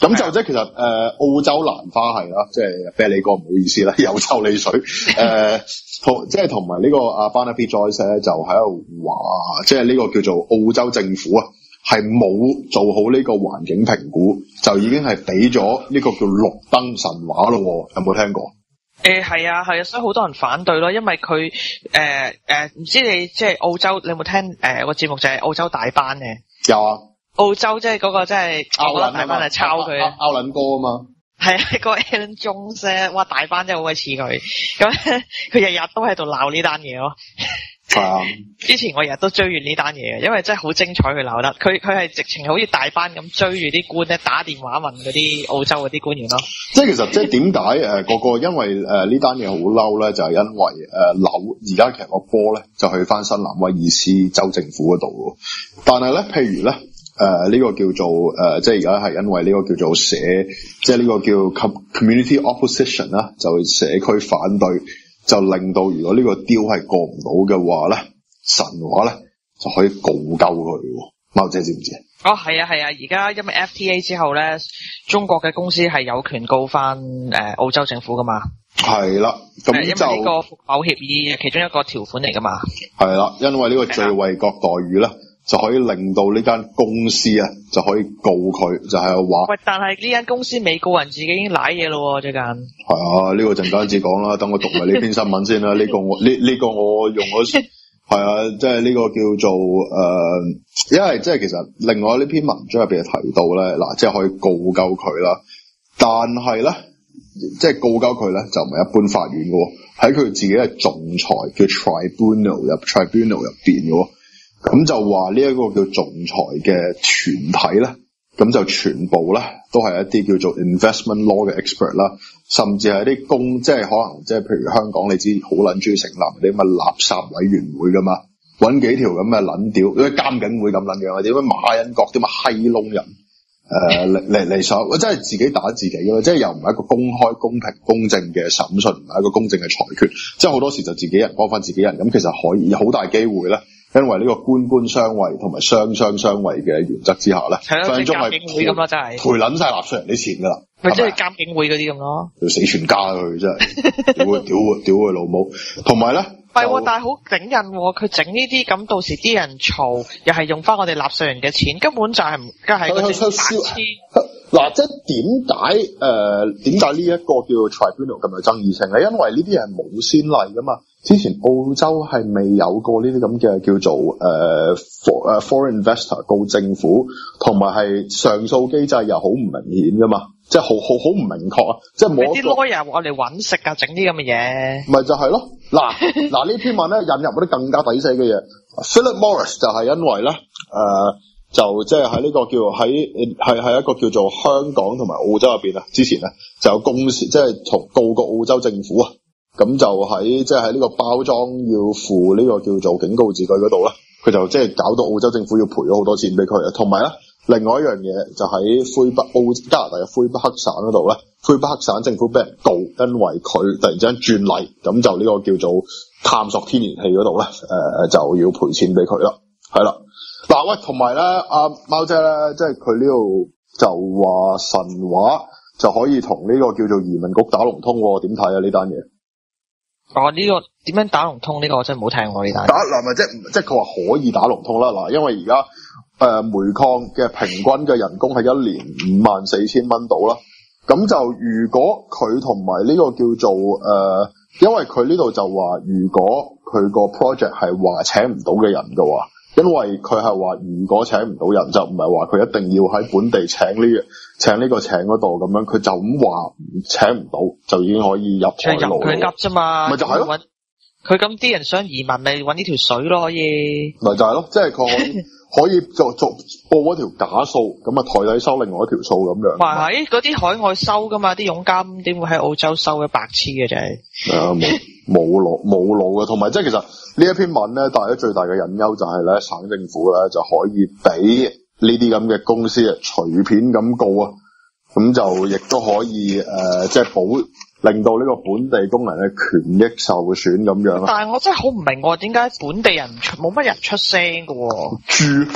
咁就即係其實誒、呃、澳洲蘭花係啦，即係啤梨哥唔好意思啦，有抽你水誒、呃，同即係同埋呢個阿 Barnaby Joyce 咧就喺度話，即係呢個叫做澳洲政府啊，係冇做好呢個環境評估，就已經係俾咗呢個叫綠燈神話咯，有冇聽過？ 誒係啊係啊，所以好多人反對咯，因為佢誒誒唔知你即係澳洲，你有冇聽誒、呃、個節目就係澳洲大班嘅？有啊。澳洲即係嗰個即係我覺得大班係抄佢啊， 拗撚哥啊嘛， 係啊，個 Alan Jones 咧，哇大班真係好鬼似佢，咁佢日日都喺度鬧呢單嘢咯。係啊，之前我日日都追完呢單嘢嘅，因為真係好精彩佢鬧得，佢佢係直情好似大班咁追住啲官咧打電話問嗰啲澳洲嗰啲官員咯。 即係其實即係點解誒個個因為誒呢單嘢好嬲咧，就係、是、因為誒紐而家其實個波咧就去翻新南威爾斯州政府嗰度，但係咧譬如咧。誒、呃，呢、這個叫做誒、呃，即係而家係因為呢個叫做社，即係呢個叫 community opposition 啦，就社區反對，就令到如果呢個 deal 係過唔到嘅話咧，神話咧就可以告鳩佢。貓姐知唔知？ 哦，係啊，係啊，而家因為 F T A 之後咧，中國嘅公司係有權告翻誒、呃、澳洲政府噶嘛。係啦，咁就因為呢個復貿協議其中一個條款嚟噶嘛。係啦，因為呢個最惠國待遇咧。就可以令到呢間公司啊，就可以告佢，就係話。喂，但係呢間公司未告人，自己已經瀨嘢咯，最近。係啊，呢、這個陣間至講啦，等我讀埋呢篇新聞先啦。呢、這個我呢呢、這個我用咗係啊，即係呢個叫做誒、呃，因為即係其實另外呢篇文章入邊提到咧，嗱，即係可以告鳩佢啦。但係咧，即係告鳩佢咧，就唔係一般法院嘅，喺佢自己嘅仲裁叫 tribunal 入 tribunal 入邊嘅。咁就話呢一個叫仲裁嘅團體咧，咁就全部咧都係一啲叫做 investment law 嘅 expert 啦，甚至係啲公，即係可能即係譬如香港你知好撚中意成立啲咁嘅垃圾委員會噶嘛，揾幾條咁嘅撚屌，啲監警會咁撚樣，或者乜馬恩國啲乜閪窿人，誒嚟嚟嚟上，我真係自己打自己咯，即係又唔係一個公開、公平、公正嘅審訊，唔係一個公正嘅裁決，即係好多時就自己人幫翻自己人，咁其實可以有好大機會咧。因為呢個官官相衛同埋雙雙相衛嘅原則之下咧，分分鐘係監警會咁咯，真係賠撚晒納稅人啲錢噶啦，咪即係監警會嗰啲咁咯，要死全家佢真係，屌佢屌佢屌佢老母，同埋咧，係，但係好頂人，佢整呢啲咁，到時啲人嘈，又係用翻我哋納稅人嘅錢，根本就係唔，梗係嗰啲白痴。嗱，即係點解誒？點解呢一個叫 tribunal 咁有爭議性咧？因為呢啲人冇先例噶嘛。之前澳洲係未有過呢啲咁嘅叫做誒、呃、for 誒 foreign investor 告政府，同埋係上訴機制又好唔明顯噶嘛，即係好好好唔明確啊！即係冇啲 lawyer 我哋揾食啊，整啲咁嘅嘢，咪就係咯。嗱嗱呢篇文咧引入嗰啲更加抵死嘅嘢。Philip Morris 就係因為咧誒。呃就即係喺呢個叫喺係係一個叫做香港同埋澳洲入邊啊，之前咧就有公司即係從告過澳洲政府啊，咁就喺即係喺呢個包裝要付呢個叫做警告字句嗰度咧，佢就即係搞到澳洲政府要賠咗好多錢俾佢啊。同埋咧，另外一樣嘢就喺魁北澳加拿大嘅魁北克省嗰度咧，魁北克省政府俾人告，因為佢突然之間轉例，咁就呢個叫做探索天然氣嗰度咧，誒、呃、就要賠錢俾佢啦，係啦。嗱喂，同埋咧，阿貓姐咧，即係佢呢度就話神話就可以同呢個叫做移民局打龍通，點睇啊呢單嘢？哦，呢、這個點樣打龍通？呢、這個我真係冇聽過呢單。打嗱咪即係即係佢話可以打龍通啦。嗱，因為而家誒煤礦嘅平均嘅人工係一年五萬四千蚊到啦。咁就如果佢同埋呢個叫做誒、呃，因為佢呢度就話，如果佢個 project 係話請唔到嘅人嘅話。因為佢係話，如果請唔到人，就唔係話佢一定要喺本地請呢、這個、請呢個請嗰度咁樣，佢就咁話請唔到，就已經可以入台路。佢噏啫嘛，咪就係咯。佢咁啲人想移民，咪搵呢條水咯，可以。咪就係咯，即係佢可以可以做做報嗰條假數，咁啊台底收另外一條數咁樣。咪係嗰啲海外收噶嘛，啲佣金點會喺澳洲收嘅？白痴嘅真係。啊冇冇路冇路嘅，同埋即係其實。呢一篇文咧，帶咗最大嘅隱憂就係咧，省政府咧就可以俾呢啲咁嘅公司啊隨便咁告啊，咁就亦都可以誒，即、呃、係、就是、保令到呢個本地工人嘅權益受損咁樣。但係我真係好唔明，點解本地人冇乜人出聲㗎喎？豬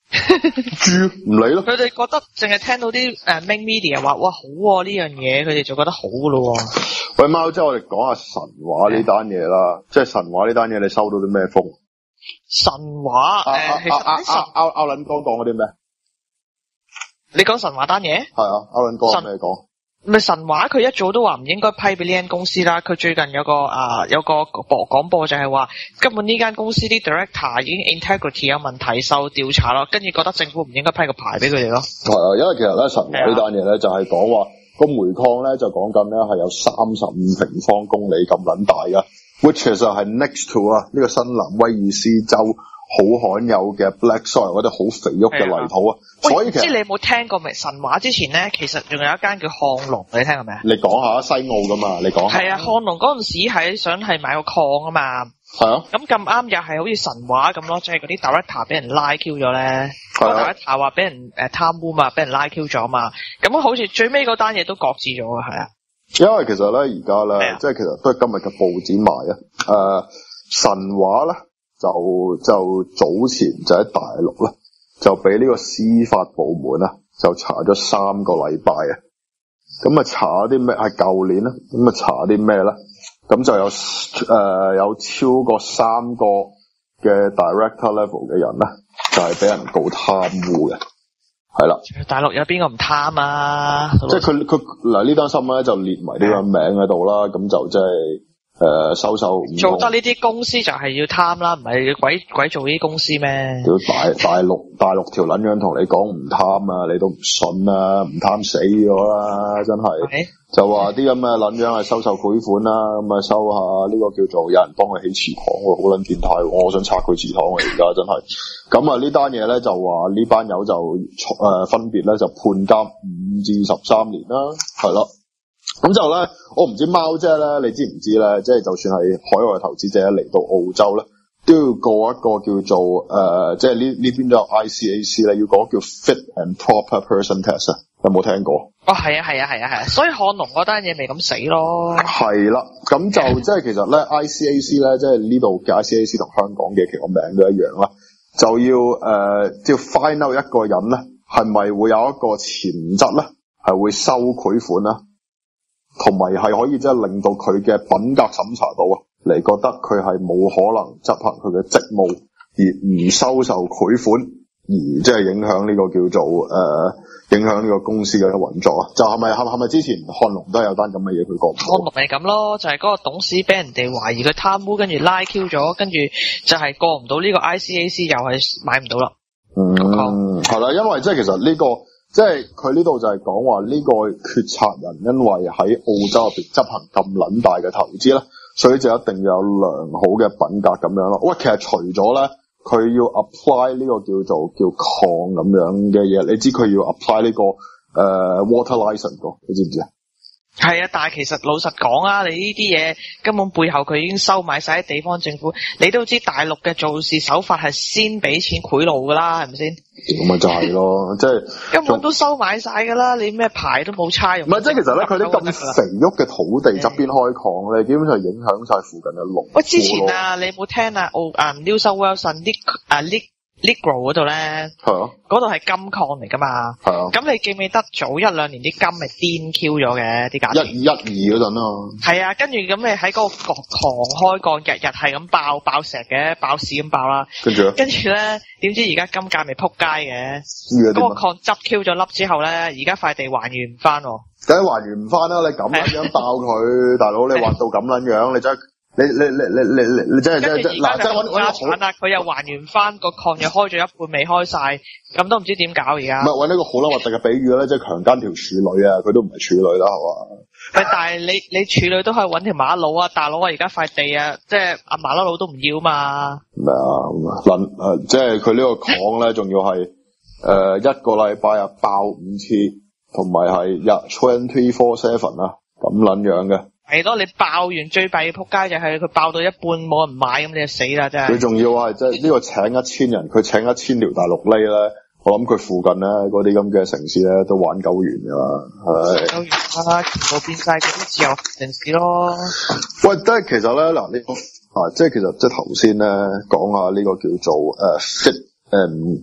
豬唔理咯。 佢哋覺得淨係聽到啲誒 main media 話哇好喎呢樣嘢，佢哋就覺得好噶咯喎。 喂貓，即係我哋講下神話呢單嘢啦，即係神話呢單嘢，你收到啲咩風？ 神話誒，其實阿阿阿阿倫哥講嗰啲咩？ 你講神話單嘢？ 係啊，阿倫哥有咩講？ 咪神話佢一早都話唔應該批俾呢間公司啦。佢最近有個啊、呃、有個播廣播就係話，根本呢間公司啲 director 已經 integrity 有問題，受調查咯。跟住覺得政府唔應該批個牌俾佢哋咯。係啊，因為其實咧神話呢單嘢咧就係講話個煤礦咧就講緊咧係有三十五平方公里咁撚大噶 ，which 其實係 next to 啊呢個新南威爾斯州好罕有嘅 black soil 嗰啲好肥沃嘅泥土啊。所以其實即係你有冇聽過未？神話之前咧，其實仲有一間叫漢龍，你聽過未啊？ 你講下西澳噶嘛？你講下。係啊，漢龍嗰陣時係想係買個礦啊嘛。 係啊。咁咁啱又係好似神話咁咯，即係嗰啲 director 俾人拉 Q 咗咧。係啊。director 話俾人誒貪污嘛，俾人拉 Q 咗嘛。咁好似最尾嗰單嘢都擱置咗啊，係啊。 因為其實咧而家咧，即係其實都係今日嘅報紙賣啊。誒、呃，神話咧就就早前就喺大陸咧。就俾呢個司法部門啊，就查咗三個禮拜啊，咁啊查啲咩？係舊年啦，咁啊查啲咩咧？咁就有誒、呃、有超過三個嘅 director level 嘅人咧，就係、是、俾人告貪污嘅，係啦。 大陸有邊個唔貪啊？ 即係佢佢嗱呢單新聞咧就列埋呢個名喺度啦，咁就即係。誒、呃，收受做得呢啲公司就係要貪啦，唔係要鬼鬼做呢啲公司咩？ 屌大大陸大陸條撚樣同你講唔貪啊，你都唔信啊，唔貪死咗啦，真係、okay. 就話啲咁嘅撚樣係收受賄款啦，咁啊收下呢個叫做有人幫佢起祠堂喎，好撚變態，我想拆佢祠堂啊，而家真係。咁啊呢單嘢咧就話呢班友就誒、呃、分別咧就判監五至十三年啦，係咯。咁就咧，我唔知貓姐咧，你知唔知咧？即係就算係海外投資者嚟到澳洲咧，都要過一個叫做誒、呃，即係呢呢邊都有 I C A C 咧，要過叫 Fit and Proper Person Test 啊，有冇聽過？ 哦，係啊，係啊，係啊，係啊，所以漢龍嗰單嘢未咁死咯。係啦，咁就即係其實咧 ，I C A C 咧，即係呢度嘅 I C A C 同香港嘅其實個名都一樣啦，就要誒，要、呃、find out 一個人咧，係咪會有一個潛質咧，係會收賄款啦。同埋係可以即係令到佢嘅品格審查到啊，嚟覺得佢係冇可能執行佢嘅職務而唔收受賄款，而即係影響呢個叫做誒、呃、影響呢個公司嘅運作啊。就係咪係係咪之前漢龍都有單咁嘅嘢佢講？ 漢龍係咁咯，就係、是、嗰個董事俾人哋懷疑佢貪污，跟住拉 Q 咗，跟住就係過唔到呢個 I C A C， 又係買唔到啦。 嗯，係啦，因為即係其實呢、這個。即係佢呢度就係講話呢個決策人因為喺澳洲入邊執行咁撚大嘅投資咧，所以就一定要有良好嘅品格咁樣咯。喂，其實除咗咧，佢要 apply 呢個叫做叫礦咁樣嘅嘢，你知佢要 apply 呢、這個誒、呃、water license 個，你知唔知啊？ 係啊，但係其實老實講啊，你呢啲嘢根本背後佢已經收買晒啲地方政府，你都知大陸嘅做事手法係先俾錢賄賂噶啦，係咪先？ 咁咪就係咯，即係根本都收買晒噶啦，你咩牌都冇差用。 唔係，即係其實咧，佢啲咁肥沃嘅土地側邊開礦咧，基本上影響晒附近嘅農。 喂，之前啊，你有冇聽啊？澳啊 New South Wales 呢啊呢？Ligro 嗰度咧，係啊，嗰度係金礦嚟噶嘛，係啊。咁你記唔記得早一兩年啲金咪癲 Q 咗嘅啲價錢？ 一一二嗰陣咯。係啊，跟住咁你喺嗰個礦開礦，日日係咁爆爆石嘅，爆屎咁爆啦。跟住咧，跟住咧，點知而家金價未撲街嘅？嗰、嗰個礦執 Q 咗粒之後咧，而家塊地還原唔翻。 梗係還原唔翻啦！你咁樣樣爆佢，大佬你挖到咁撚樣，你真。你你你你你你你真係真係嗱，真係揾揾家產啦！佢又還原翻個礦，又開咗一半未開晒，咁都唔知點搞而家。 唔係揾呢個好撚核突嘅比喻咧，即係強姦條處女啊！佢都唔係處女啦，係嘛？ 喂，但係你你處女都可以揾條馬佬啊！大佬啊，而家塊地啊，即係阿馬騮佬都唔要嘛？ 咩啊？撚誒，即係佢呢個礦咧，仲要係誒一個禮拜啊爆五次，同埋係日 twenty four seven 啊咁撚樣嘅。 係咯，你爆完最弊仆街就係佢爆到一半冇人買，咁你就死啦真係。 佢仲要係即係呢個請一千人，佢請一千條大陸呢咧，我諗佢附近咧嗰啲咁嘅城市咧都玩鳩完噶啦，係。鳩完啦，全部變晒嗰啲自由城市咯。喂，即係其實咧嗱，呢、這個啊，即係其實即係頭先咧講下呢個叫做誒 fit and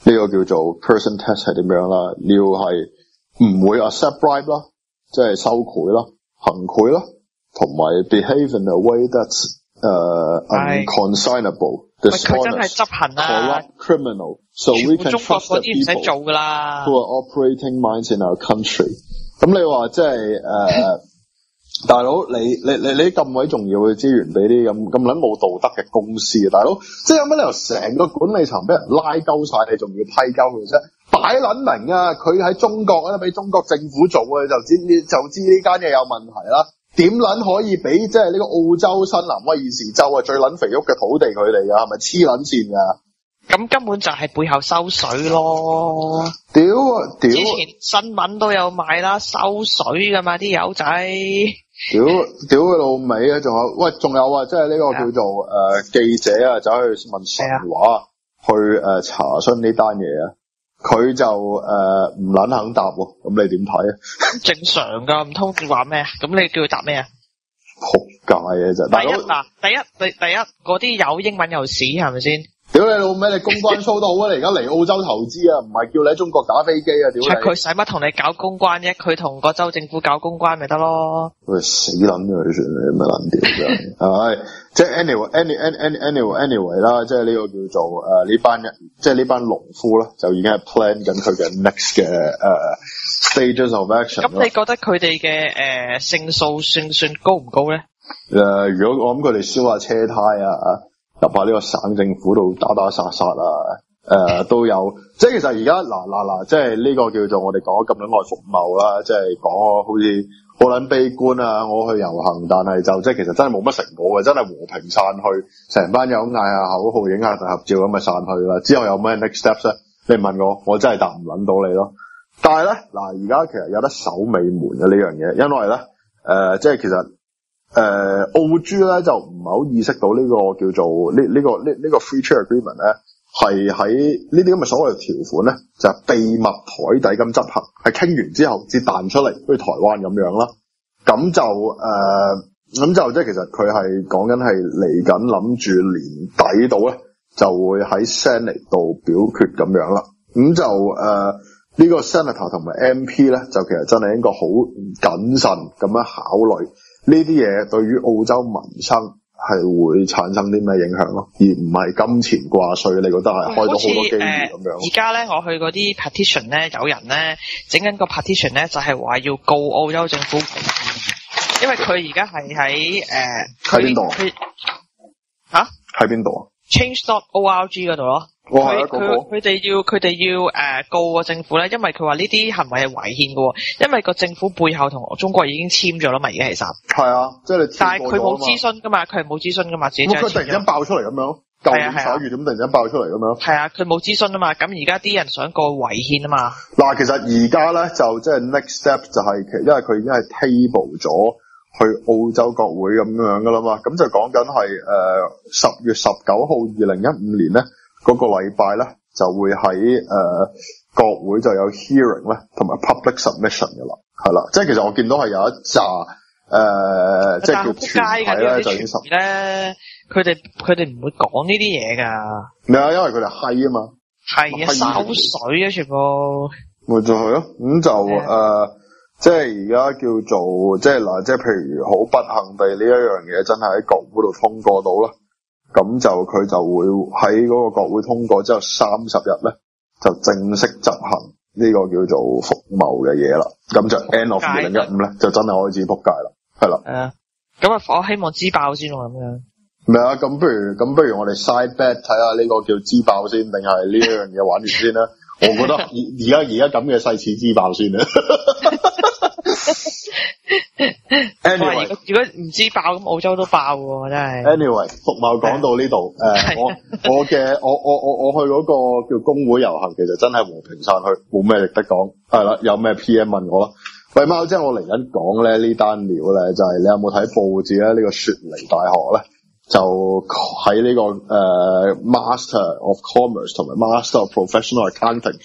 呢個叫做 person test 係點樣啦？你要係唔會 accept bribe 啦，即係收賄啦、行賄啦，同埋 behave in a way that's 誒、uh, unconsignable, dishonest, corrupt, criminal. So we can trust the people who are operating mines in our country. 咁你話即係誒，大佬你你你你咁鬼重要嘅資源俾啲咁咁撚冇道德嘅公司啊，大佬，即係有乜理由成個管理層俾人拉鳩晒，你仲要批鳩佢啫？擺撚明啊，佢喺中國咧，俾中國政府做啊，就知就知呢間嘢有問題啦。點撚可以俾即係呢個澳洲新南威爾士州啊最撚肥沃嘅土地佢哋噶，係咪黐撚線噶？ 咁根本就係背後收水咯！ 屌啊屌！ 之前新聞都有賣啦，收水噶嘛啲友仔。 屌屌佢老味啊！仲有喂，仲有啊！即係呢個叫做誒、呃、記者啊，走去問神話，去誒、呃、查詢呢單嘢啊。佢就誒唔撚肯答喎，咁你點睇啊？正常噶，唔通佢話咩？咁你叫佢答咩啊？ 仆街嘅啫！ 第一嗱，第一第第一嗰啲有英文有屎係咪先？ 屌你老味，你公關 show 都好啊！你而家嚟澳洲投資啊，唔係叫你喺中國打飛機啊！屌你！ 佢使乜同你搞公關啫？佢同個州政府搞公關咪得咯？ 喂，死撚咗佢算你乜撚屌真係！係即係 anyway，any any anyway anyway 啦，即係呢個叫做誒呢、呃、班人，即係呢班農夫啦，就已經係 plan 緊佢嘅 next 嘅誒、呃、stages of action。咁你覺得佢哋嘅誒勝數算唔算高唔高咧？ 誒、呃，如果我諗佢哋燒下車胎啊。入下呢個省政府度打打殺殺啊，誒、呃、都有，即係其實而家嗱嗱嗱，即係呢個叫做我哋講咗咁撚耐服貿啦，即係講好似好撚悲觀啊，我去遊行，但係就即係其實真係冇乜成果嘅，真係和平散去，成班友嗌下口號，影下大合照咁咪散去啦。之後有咩 next steps 咧？你問我，我真係答唔撚到你咯。但係咧嗱，而家其實有得守尾門嘅呢樣嘢，因為咧誒、呃，即係其實。誒、呃，澳豬咧就唔係好意識到呢個叫做呢呢、這個呢呢、這個 free trade agreement 咧係喺呢啲咁嘅所謂條款咧就係、是、秘密台底咁執行，係傾完之後至彈出嚟，好似台灣咁樣啦。咁就誒，咁、呃、就即係其實佢係講緊係嚟緊諗住年底度咧就會喺 Senate 度表決咁樣啦。咁就誒。呃呢個 Senator 同埋 M P 咧，就其實真係應該好謹慎咁樣考慮呢啲嘢對於澳洲民生係會產生啲咩影響咯，而唔係金錢掛帥。你覺得係開咗好多機會咁樣？而家咧，我去嗰啲 petition 咧，有人咧整緊個 petition 咧，就係、是、話要告澳洲政府，因為佢而家係喺誒喺邊度？吓？喺邊度啊 ？Change dot org 嗰度咯。佢佢佢哋要佢哋要誒、呃、告個政府咧，因為佢話呢啲行為係違憲嘅，因為個政府背後同中國已經簽咗啦嘛，而家其實係啊，即係你。但係佢冇諮詢噶嘛，佢係冇諮詢噶嘛，自己就係。佢突然間爆出嚟咁樣，舊年十一月點突然間爆出嚟咁樣？係啊，佢冇諮詢啊嘛，咁而家啲人想告違憲啊嘛。嗱，其實而家咧就即係 next step 就係、是、其因為佢已經係 table 咗去澳洲國會咁樣噶啦嘛，咁就講緊係誒十月十九號二零一五年咧。嗰、那個禮拜咧就會喺誒、呃、國會就有 hearing 咧，同埋 public submission 嘅啦，係啦，即係其實我見到係有一紮誒、呃，即係叫團體咧就已經實咧，佢哋佢哋唔會講呢啲嘢㗎。咩啊？因為佢哋閪啊嘛，係啊，收水啊，全部。咪就係咯，咁就誒、呃，即係而家叫做即係嗱，即係譬如好不幸地呢一樣嘢真係喺國會度通過到啦。咁就佢就會喺嗰個國會通過之後三十日咧，就正式執行呢個叫做服貿嘅嘢啦。咁就 end of 二零一五咧，就真係開始撲街啦，係啦。係啊，咁啊，我希望支爆先喎咁樣。唔係啊，咁不如咁不如我哋 side bet 睇下呢個叫支爆先，定係呢一樣嘢玩完先啦。我覺得而而家而家咁嘅勢似支爆先啦。Anyway，如果如果唔知爆咁澳洲都爆喎，真係。Anyway，服貿講到呢度，誒、呃，我我嘅我我我我去嗰個叫工會遊行，其實真係和平散去，冇咩值得講。係啦，有咩 P M 問我啦？喂，貓姐，我嚟緊講咧呢單料咧，就係、是、你有冇睇報紙咧？呢、這個雪梨大學咧就喺呢、這個誒、呃、Master of Commerce 同埋 Master of Professional Accounting。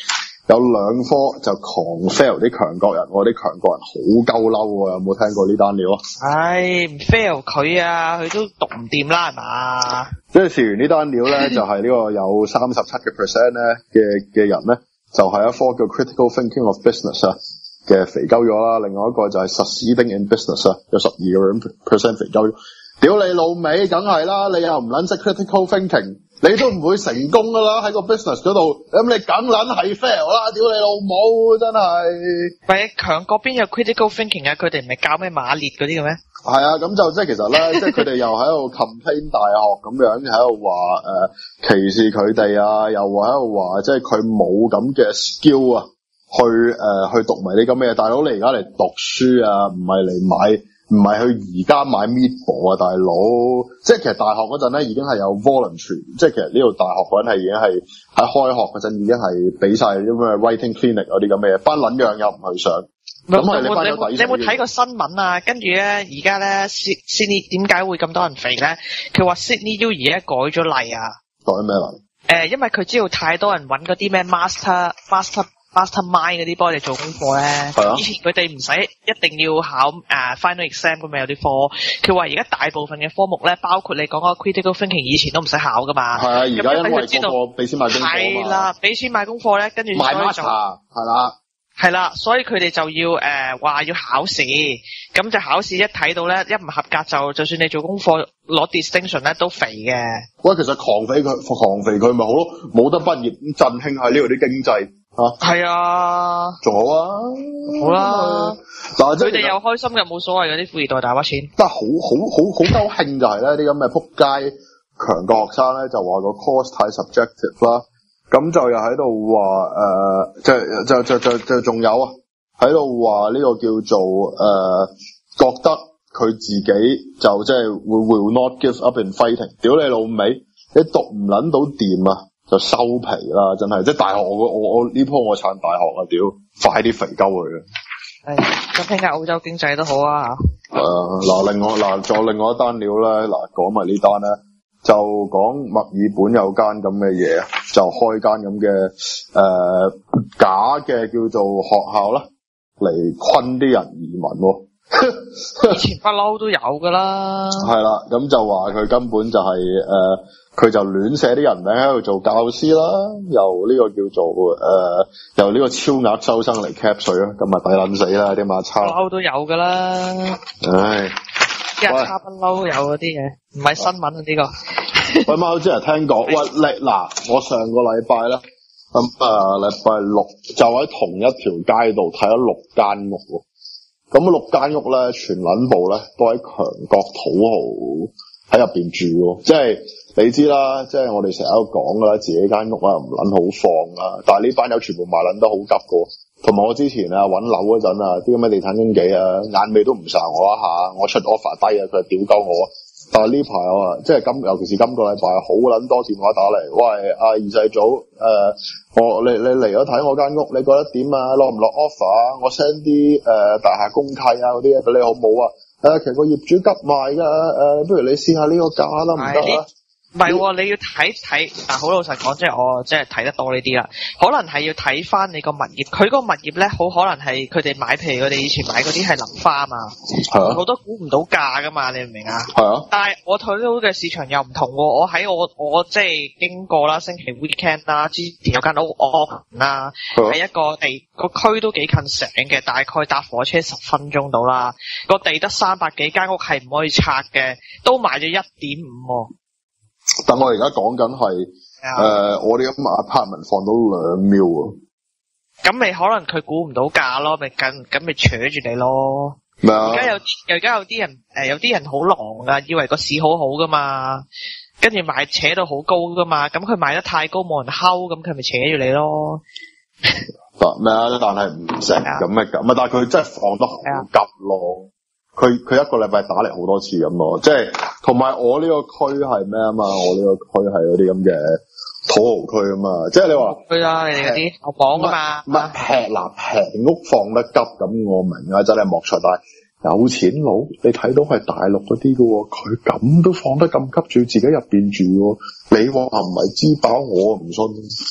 有兩科就狂 fail 啲強國人，我啲強國人好鳩嬲喎，有冇聽過呢單料啊？ 唉，唔 fail 佢啊，佢都讀唔掂啦，係嘛？ 即係試完呢單料咧，就係呢個有三十七嘅 percent 咧嘅嘅人咧，就係一科叫 critical thinking of business 啊嘅肥鳩咗啦，另外一個就係 succeeding in business 啊，有十二個 percent 肥鳩咗。屌你老味，梗係啦，你又唔撚識 critical thinking，你都唔會成功噶啦喺個 business 嗰度，咁你梗撚係 fail 啦，屌你老母，真係。 喂，強國邊有 critical thinking 啊？佢哋唔係教咩馬列嗰啲嘅咩？ 係啊，咁就即係其實咧，即係佢哋又喺度 complain 大學咁樣，喺度話誒歧視佢哋啊，又話喺度話即係佢冇咁嘅 skill 啊，去誒、呃、去讀埋啲咁嘅嘢。大佬你而家嚟讀書啊，唔係嚟買。唔係去而家買 meatball 啊，大佬！即係其實大學嗰陣咧已經係有 voluntary， 即係其實呢度大學嗰陣係已經係喺開學嗰陣已經係俾晒啲咩 writing clinic 嗰啲咁嘅嘢，班撚樣又唔去上。咁係你班有底。你有冇睇過新聞啊？跟住咧，而家咧 Sydney 點解會咁多人肥咧？佢話 Sydney U 而家改咗例啊。 改咩例？ 誒、呃，因為佢知道太多人揾嗰啲咩 master master。Mastermind 嗰啲幫你做功課咧， 係啊， 以前佢哋唔使一定要考誒、uh, final exam 咁樣有啲科，佢話而家大部分嘅科目咧，包括你講嗰個 critical thinking， 以前都唔使考噶嘛。係啊，而家因為知道俾錢買功課係啦，俾錢買功課咧，跟住買 master 係啦， 係啦，所以佢哋就要誒話、呃、要考試，咁就考試一睇到咧，一唔合格就就算你做功課攞 distinction 咧都肥嘅。喂， 其實狂肥佢狂肥佢咪好咯，冇得畢業咁振興下呢度啲經濟。啊，係啊， 仲好啊， 好啦， 嗱，佢哋又開心嘅，冇所謂嘅，啲富二代大把錢。 但係好好好好鳩興就係咧，啲咁嘅撲街強國學生咧就話個 course 太 subjective 啦，咁就又喺度話誒，即係就就就就仲有啊，喺度話呢個叫做誒、呃，覺得佢自己就即係會 will not give up in fighting， 屌你老味，你讀唔撚到掂啊！就收皮啦，真係，即係大學我我我呢鋪我撐大學啊，屌，快啲肥鳩佢啊！ 係，咁聽下澳洲經濟都好啊。 誒、呃，嗱，另外嗱，仲有另外一單料咧，嗱，講埋呢單咧，就講墨爾本有間咁嘅嘢，就開間咁嘅誒假嘅叫做學校啦，嚟昆啲人移民喎。 以前不嬲都有噶啦。係啦，咁就話佢根本就係、是、誒。呃佢就亂寫啲人名喺度做教師啦，由呢個叫做誒、呃，由呢個超額收生嚟 cap 水啦，咁咪抵撚死啦啲馬叉。不嬲都有噶啦。唉， 一差不嬲有嗰啲嘢，唔係新聞啊呢、這個。 喂，貓之前聽講，喂，你嗱，我上個禮拜咧，咁誒禮拜六就喺同一條街度睇咗六間屋喎，咁六間屋咧，全撚部咧都喺強國土豪喺入邊住喎，即係。你知啦，即係我哋成日都講噶啦，自己間屋啊唔撚好放啊，但係呢班友全部賣撚得好急噶，同埋我之前啊揾樓嗰陣啊，啲咁嘅地產經紀啊，眼尾都唔睄我一下，我出 offer 低啊，佢就屌鳩我。但係呢排我啊，即係今尤其是今個禮拜好撚多電話打嚟，喂阿二世祖，誒、呃、我你你嚟咗睇我間屋，你覺得點啊？落唔落 offer 啊？我 send 啲誒大廈公契啊嗰啲嘢俾你好冇啊？誒，其實個業主急賣噶，誒、呃、不如你試下呢個價啦，唔得啊？ 唔係、哦，你要睇睇，但好老實講，即係我即係睇得多呢啲啦。可能係要睇翻你個物業，佢個物業咧，好可能係佢哋買，譬如佢哋以前買嗰啲係林花嘛，好多估唔到價噶嘛，你明唔明啊？係啊。但係我睇到嘅市場又唔同喎，我喺我我即係經過啦，星期 weekend 啦，之前有間屋 open 啦，係一個地個區都幾近城嘅，大概搭火車十分鐘到啦。個地得三百幾間屋係唔可以拆嘅，都賣咗一點五。 但我而家講緊係誒，我哋咁 apartment 放到兩秒啊！ 咁咪可能佢估唔到價咯，咪咁咁咪扯住你咯。 咩啊？ 而家有而家有啲人誒、呃，有啲人好狼噶，以為個市好好噶嘛，跟住買扯到好高噶嘛，咁佢賣得太高冇人睺，咁佢咪扯住你咯。 咩啊？但係唔成咁嘅咁啊！但係佢真係放得好急咯。佢佢一個禮拜打嚟好多次咁咯，即係同埋我呢個區係咩啊嘛？我呢個區係嗰啲咁嘅土豪區啊嘛，即係你話區啊，你嗰啲我講噶嘛， 唔係平嗱平屋放得急咁，我明啊，真係莫錯，但係有錢佬你睇到係大陸嗰啲噶喎，佢咁都放得咁急，住自己入邊住喎，你話唔係支飽我唔信。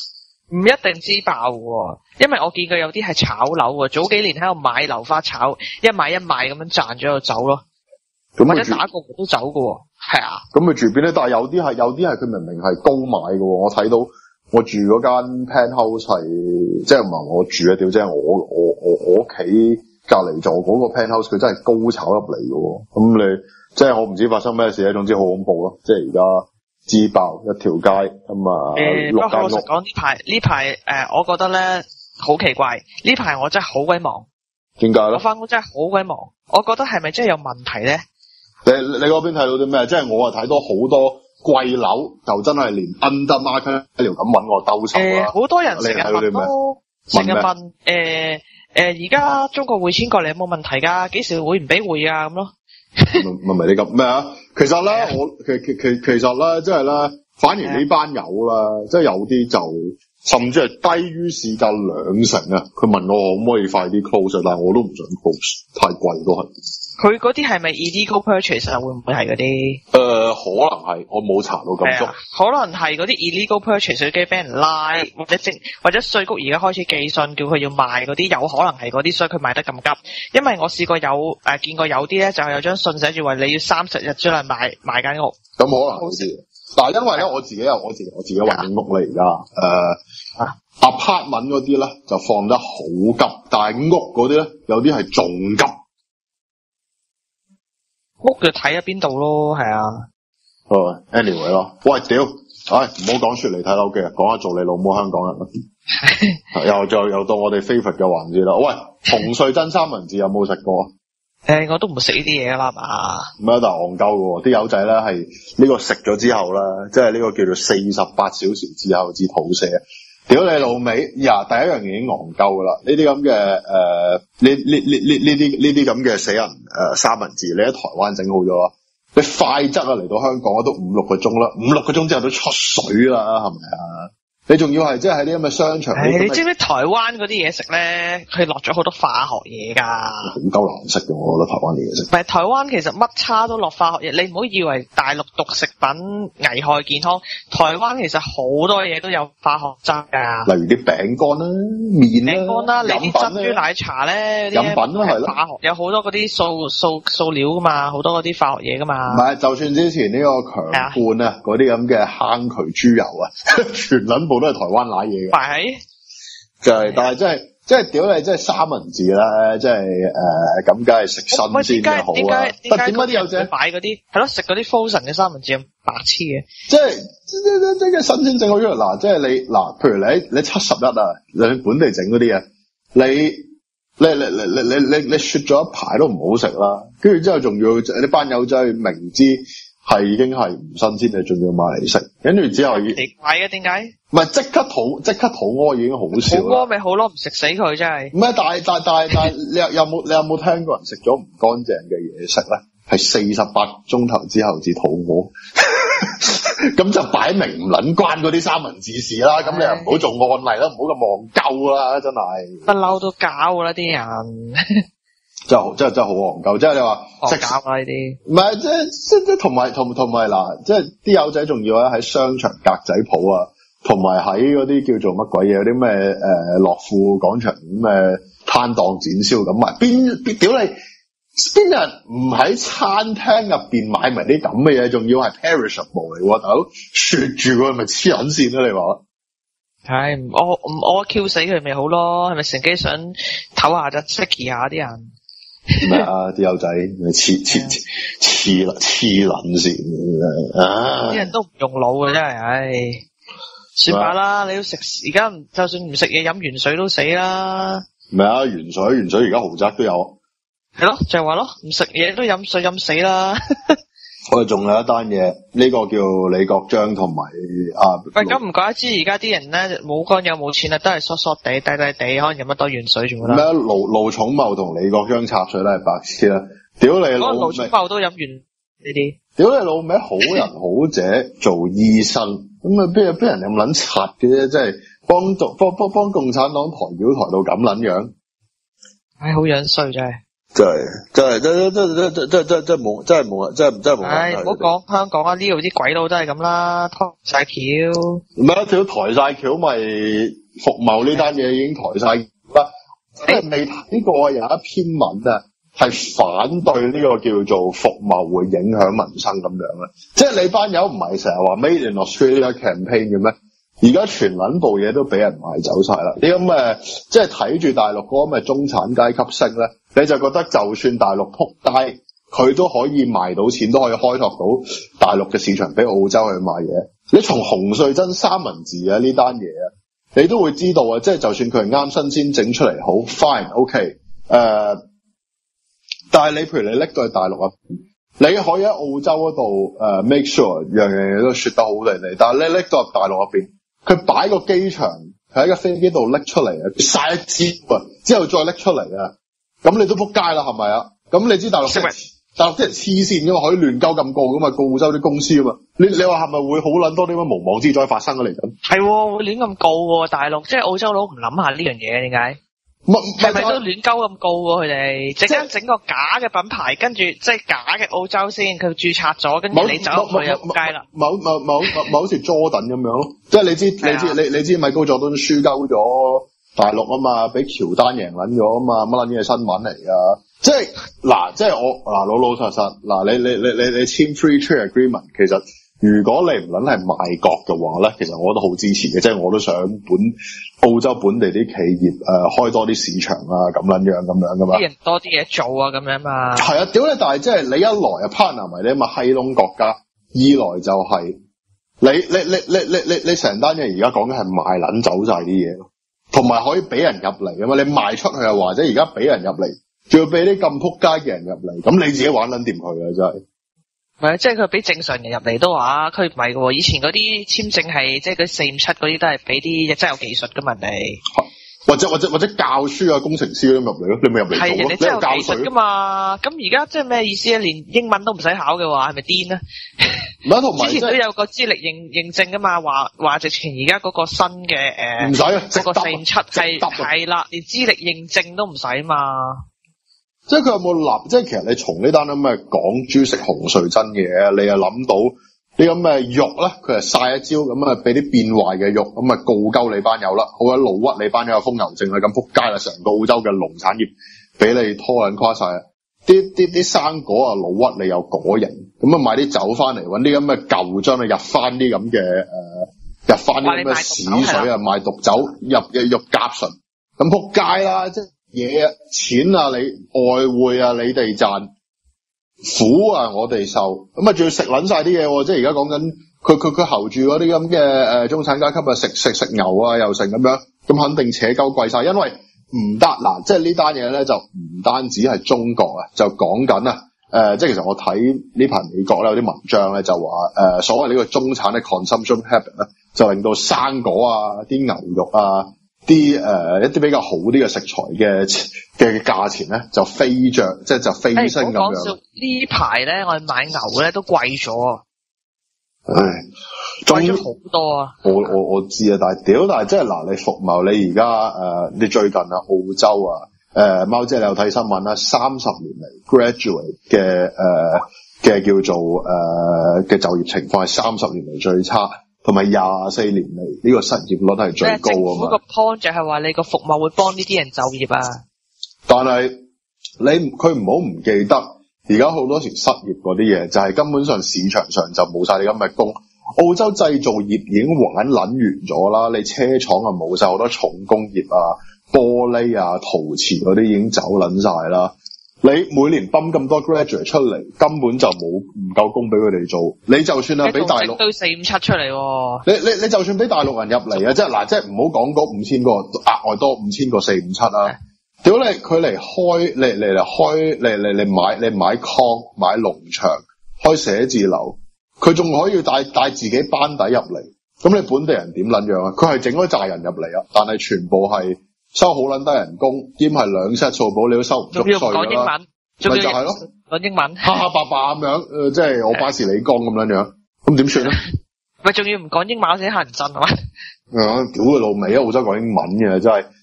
唔一定知爆喎，因為我見過有啲係炒樓喎，早幾年喺度買樓花炒，一買一賣咁樣賺咗就走咯，或者打個都走㗎喎，係啊。咁佢住邊咧？但係有啲係有啲係佢明明係高買㗎喎，我睇到我住嗰間 penthouse 係即係唔係我住啊？屌，即係我我我我屋企隔離座嗰個 penthouse 佢真係高炒入嚟㗎喎，咁你即係我唔知發生咩事咧，總之好恐怖咯，即係而家。自爆一條街咁啊！ 誒，不過老實講呢排呢排誒，我覺得咧好奇怪，呢排我真係好鬼忙。 點解咧？ 我翻工真係好鬼忙，我覺得係咪真係有問題咧？ 你你嗰邊睇到啲咩？即係我啊睇到好多貴樓，就真係連 under market 一條咁揾我兜售啦。 好、呃、多人成日問咯，成日問誒誒，而家、呃、中國匯遷過嚟有冇問題㗎？幾時會唔俾匯啊？咁咯。 唔係你咁咩啊？其實咧，我其其其其實咧，即係咧，反而呢班友啦，即係有啲就甚至係低於市價兩成啊！佢問我可唔可以快啲 close， 但係我都唔想 close，太貴都係。佢嗰啲係咪 illegal purchase 啊？會唔會係嗰啲？ 誒、呃，可能係，我冇查到咁足。 可能係嗰啲 illegal purchase，佢驚俾人拉，或者政或者稅局而家開始寄信叫佢要賣嗰啲，有可能係嗰啲，所以佢賣得咁急。因為我試過有誒、呃、見過有啲咧，就係有張信寫住話你要三十日之內賣賣間屋。 咁可能好啲，但係因為咧，我自己有我自己我自己環境屋咧，而家誒 apartment 嗰啲咧就放得好急，但係屋嗰啲咧有啲係仲急。 屋就睇喺邊度咯，係啊。 哦 anyway 咯，喂屌，唉唔好講雪梨睇樓嘅，講下做你老母香港人啦。又再又到我哋 favorite 嘅環節啦。喂，紅隧真三文治有冇食過啊？ 誒，我都唔會食呢啲嘢啦嘛。 唔係，但係戇鳩嘅喎，啲友仔咧係呢個食咗之後咧，即係呢個叫做四十八小時之後至肚瀉。屌你老味呀！第一樣嘢已經戇鳩噶啦，呢啲咁嘅誒，呢呢呢呢呢啲呢啲咁嘅死人誒、呃、三文治，你喺台灣整好咗啦，你快則啊嚟到香港都五六個鐘啦，五六個鐘之後都出水啦，係咪啊？你仲要係即係喺啲咁嘅商場， 你知唔知台灣嗰啲嘢食咧，佢落咗好多化學嘢㗎？ 好鳩難食嘅，我覺得台灣啲嘢食。 唔係台灣其實乜叉都落化學嘢，你唔好以為大陸毒食品危害健康，台灣其實好多嘢都有化學劑㗎。例如啲餅乾啦、麵啦、 餅乾啦，你啲珍珠奶茶咧， 飲品啦係咯， 化學有好多嗰啲塑塑塑料㗎嘛，好多嗰啲化學嘢㗎嘛。 唔係，就算之前呢個強冠啊，嗰啲咁嘅坑渠豬油啊，全撚部都係台灣瀨嘢嘅， 係就係、是，但係真係，即係屌你，即係三文治啦，即係誒，咁梗係食新鮮嘅好啊！但點解啲友仔擺嗰啲係咯，食嗰啲 frozen 嘅三文治咁白痴嘅？ 即係即即即即新鮮整好出嚟嗱，即係你嗱，譬如你你七十一啊，你去本地整嗰啲啊，你你你你你你你你雪咗一排都唔好食啦，跟住之後仲要呢班友仔明知係已經係唔新鮮，你仲要買嚟食，跟住之後奇怪嘅點解？ 唔係即刻肚即刻肚屙已經好少啦。肚屙咪好咯，唔食死佢真係。 唔係，但係但係但係但係，你有有冇你有冇聽過人食咗唔乾淨嘅嘢食咧？係四十八鐘頭之後至肚屙，咁就擺明唔撚關嗰啲三文治事啦。咁你又唔好做案例啦，唔好咁戇鳩啦，真係。 不嬲都搞啦啲人。 真係真係真係好戇鳩，即係你話食搞啦呢啲， 唔係即係即即同埋同同埋嗱，即係啲友仔仲要咧喺商場格仔鋪啊，同埋喺嗰啲叫做乜鬼嘢，嗰啲咩誒樂富廣場咁嘅攤檔展銷咁賣，邊邊屌你邊人唔喺餐廳入邊買埋啲咁嘅嘢，仲要係 perishable 嚟喎，大佬雪住佢咪黐撚線啦？你話？ 係我我 Q 死佢咪好咯？係咪乘機想唞下就 sticky 下啲人？ 咩啊？啲友仔黐黐黐黐黐撚線啊！ 啲人都唔用腦嘅真係，唉，算罷啦。你要食而家就算唔食嘢，飲原水都死啦。 唔係啊，原水原水而家豪宅都有。 係咯，就係話咯，唔食嘢都飲水飲死啦。 我哋仲有一單嘢，呢、這個叫李國章同埋啊。 喂，咁唔怪得知而家啲人咧冇乾有冇錢啊，都係疏疏地、低低地，可能飲得多原水仲得。咩啊？ 盧盧寵茂同李國章插水都係白痴啦！屌你老味！ 盧寵茂都飲完呢啲。 屌你老味！好人好者做醫生，咁啊邊有邊人咁撚柒嘅啫？即係幫幫幫幫共產黨抬轎抬到咁撚樣。 唉，好樣衰真係。 真係真係真真真真真真真冇真係冇真係真係冇。 唉，唔好講香港啊，呢度啲鬼佬都係咁啦，抬晒橋。 唔係啊，條抬晒橋咪服貿呢單嘢已經抬晒啦。即係未睇過有一篇文啊，係反對呢個叫做服貿會影響民生咁樣啊。即係你班友唔係成日話 Made in Australia campaign 嘅咩？而家全撚部嘢都俾人賣走晒啦！啲咁嘅即係睇住大陸嗰咁嘅中產階級升咧，你就覺得就算大陸撲街，佢都可以賣到錢，都可以開拓到大陸嘅市場俾澳洲去賣嘢。你從洪瑞珍三文治啊呢單嘢啊，你都會知道啊！即係就算佢係啱新鮮整出嚟，好 fine，OK， 誒、呃，但係你譬如你拎到去大陸啊，你可以喺澳洲嗰度誒 make sure 樣樣嘢都説得好地地，但係你拎到入大陸入邊。佢擺個機場，佢喺個飛機度拎出嚟啊，晒一支啊，之後再拎出嚟啊，咁你都撲街啦，係咪啊？咁你知大陸啲人，大陸啲人黐線噶嘛，可以亂鳩咁告噶嘛，告澳洲啲公司啊嘛，你你話係咪會好撚多啲咁無妄之災發生咗嚟咁？係會亂咁告喎，大陸即係澳洲佬唔諗下呢樣嘢，點解？係咪都亂鳩咁告喎？佢哋陣間整個假嘅品牌，跟住即係假嘅澳洲先，佢註冊咗，跟住你走入去又撲街啦。某某某某某好似 Jordan 咁樣咯，即係你知你知你你知米高佐敦輸鳩咗大陸啊嘛，俾喬丹贏撚咗啊嘛，乜撚嘢新聞嚟㗎？即係嗱，即係我嗱老老實實嗱，你你你你你簽 free trade agreement， 其實。如果你唔撚係賣國嘅話咧，其實我都好支持嘅，即係我都想本澳洲本地啲企業誒、呃、開多啲市場啊，咁撚樣咁樣噶嘛。啲人多啲嘢做啊，咁樣嘛。係啊，屌你！但係即係你一來啊 partner 埋你嘛閪窿國家，二來就係、是、你你你你你你你成單嘢而家講緊係賣撚走晒啲嘢，同埋可以俾人入嚟啊嘛！你賣出去啊，或者而家俾人入嚟，仲要俾啲咁撲街嘅人入嚟，咁你自己玩撚掂佢啊，真係。唔係，即係佢俾正常人入嚟都話，佢唔係喎。以前嗰啲簽證係，即係嗰四五七嗰啲都係俾啲真係有技術噶嘛，你或者或者或者教書啊、工程師咁入嚟咯，你咪入嚟做咯。係人哋真係有技術噶嘛？咁而家即係咩意思啊？連英文都唔使考嘅話，係咪癲啊？唔係，同埋之前都有個資歷認認證噶嘛，話話直情而家嗰個新嘅誒，唔使啊，嗰個四五七係係啦，連資歷認證都唔使嘛。即係佢有冇立？即係其實你從呢單咁嘅港豬食洪瑞珍嘅，你又諗到啲咁嘅肉咧，佢係晒一招咁啊，俾啲變壞嘅肉咁啊告鳩你班友啦，好鬼老屈你班友有瘋牛症啊，咁撲街啦！成個澳洲嘅農產業俾你拖撚垮晒，啲啲啲生果啊老屈你有果型，咁啊買啲酒翻嚟揾啲咁嘅舊樽啊入翻啲咁嘅誒入翻啲咁嘅屎水啊賣毒酒入嘅肉甲醇，咁撲街啦！即係。嘢啊，錢啊，你外匯啊，你哋賺，苦啊，我哋受，咁啊，仲要食撚晒啲嘢，即係而家講緊，佢佢佢候住嗰啲咁嘅誒中產階級啊，食食食牛啊，又成咁樣，咁肯定扯鳩貴晒，因為唔得嗱，即係呢單嘢咧就唔單止係中國啊，就講緊啊，誒，即係其實我睇呢排美國咧有啲文章咧就話，誒、呃，所謂呢個中產嘅 consumption habit 咧，就令到生果啊，啲牛肉啊。啲誒、呃、一啲比較好啲嘅食材嘅嘅價錢咧就飛漲，即係就飛升咁樣。講笑呢排咧，我哋買牛咧都貴咗。唉，貴咗好多啊！我我我知啊，但係屌，但係即係嗱，你服貿你而家誒，你最近啊澳洲啊誒，貓姐你有睇新聞啦，三十年嚟 graduate 嘅誒嘅叫做誒嘅、呃、就業情況係三十年嚟最差。同埋廿四年嚟呢個失業率係最高啊嘛！政府個 point 就係話你個服務會幫呢啲人就業啊。但係你佢唔好唔記得，而家好多時失業嗰啲嘢就係根本上市場上就冇晒你咁嘅工。澳洲製造業已經玩撚完咗啦，你車廠啊冇晒好多重工業啊、玻璃啊、陶瓷嗰啲已經走撚晒啦。你每年泵咁多 graduate 出嚟，根本就冇唔夠工俾佢哋做。你就算係俾大陸堆四五七出嚟、哦，你你你就算俾大陸人入嚟啊，即係嗱，即係唔好講嗰五千個額外多五千個四五七啊。屌你，佢嚟開嚟嚟嚟開嚟嚟嚟買你買礦買農場開寫字樓，佢仲可以帶帶自己班底入嚟。咁你本地人點撚樣啊？佢係整咗紮人入嚟啊，但係全部係。收好撚低人工，兼係兩 set 數保，你都收唔足稅㗎啦。仲要講英文，咪就係咯，講英文，哈哈霸霸咁樣，誒、呃，即係我巴士理工咁樣樣，咁點算咧？咪仲要唔講英文，我先嚇人憎係嘛？啊，屌佢老味啊！澳洲講英文嘅真係，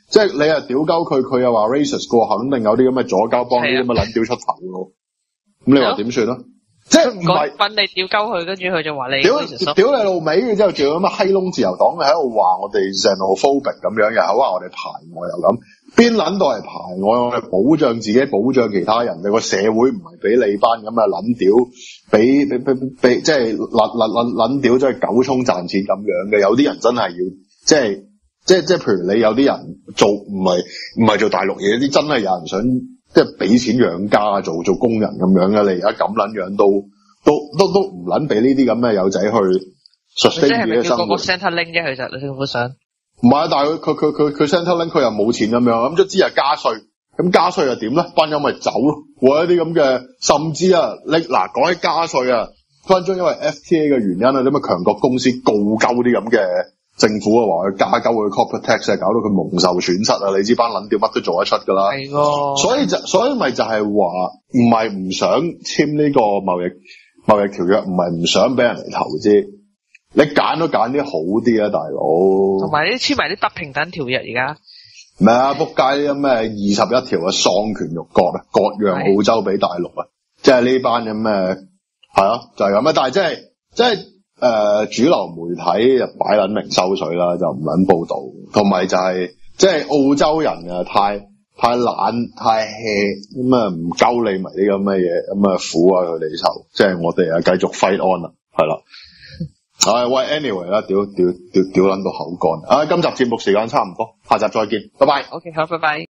即係你又屌鳩佢，佢又話 racist 過，肯定有啲咁嘅左膠幫啲咁嘅撚屌出頭咯。咁你話點算啊？即係唔係搵你屌鳩佢，跟住佢就話你屌屌你老味嘅之後，仲有乜閪窿自由黨喺度話我哋 xenophobic 咁樣，又係話我哋排外又咁，邊撚到係排外？我哋保障自己，保障其他人。你個社會唔係俾你班咁嘅撚屌，俾俾俾俾即係撚撚撚撚屌，即係狗衝賺錢咁樣嘅。有啲人真係要即係即係即係，譬如你有啲人做唔係唔係做大陸嘢，啲真係有人想。即係俾錢養家做做工人咁樣嘅，你而家咁撚樣都都都都唔撚俾呢啲咁嘅友仔去 sustain 自己嘅生活。即係咪叫個 Centrelink 啫？其實你政府想唔係啊？但係佢佢佢佢 Centrelink 佢又冇錢咁樣，咁卒之係加稅，咁加稅又點咧？班友咪走咯，或者啲咁嘅，甚至啊，你嗱講起加稅啊，分分鐘因為 F T A 嘅原因啊，啲乜強國公司告鳩啲咁嘅。政府啊話佢加鳩佢 corporate tax 啊，搞到佢蒙受損失啊！你知班撚屌乜都做得出㗎啦，係咯。所以就所以咪就係話唔係唔想簽呢個貿易貿易條約，唔係唔想俾人嚟投資。你揀都揀啲好啲啊，大佬。同埋啲簽埋啲不平等條約而家。唔係啊，仆街啲咩二十一條嘅喪權辱國啊，割讓澳洲俾大陸啊，即係呢班咁嘅係啊，就係咁啊。但係即係即係。誒、呃，主流媒體就擺撚明收水啦，就唔撚報道，同埋就係、是、即係澳洲人啊，太太懶太 hea 咁啊，唔鳩理埋啲咁嘅嘢，咁啊苦啊佢哋受，即係我哋啊繼續 fight on 啦，係啦。唉，喂 ，anyway 啦，屌屌屌屌撚到口乾，啊，今集節目時間差唔多，下集再見，拜拜。OK， 好，拜拜。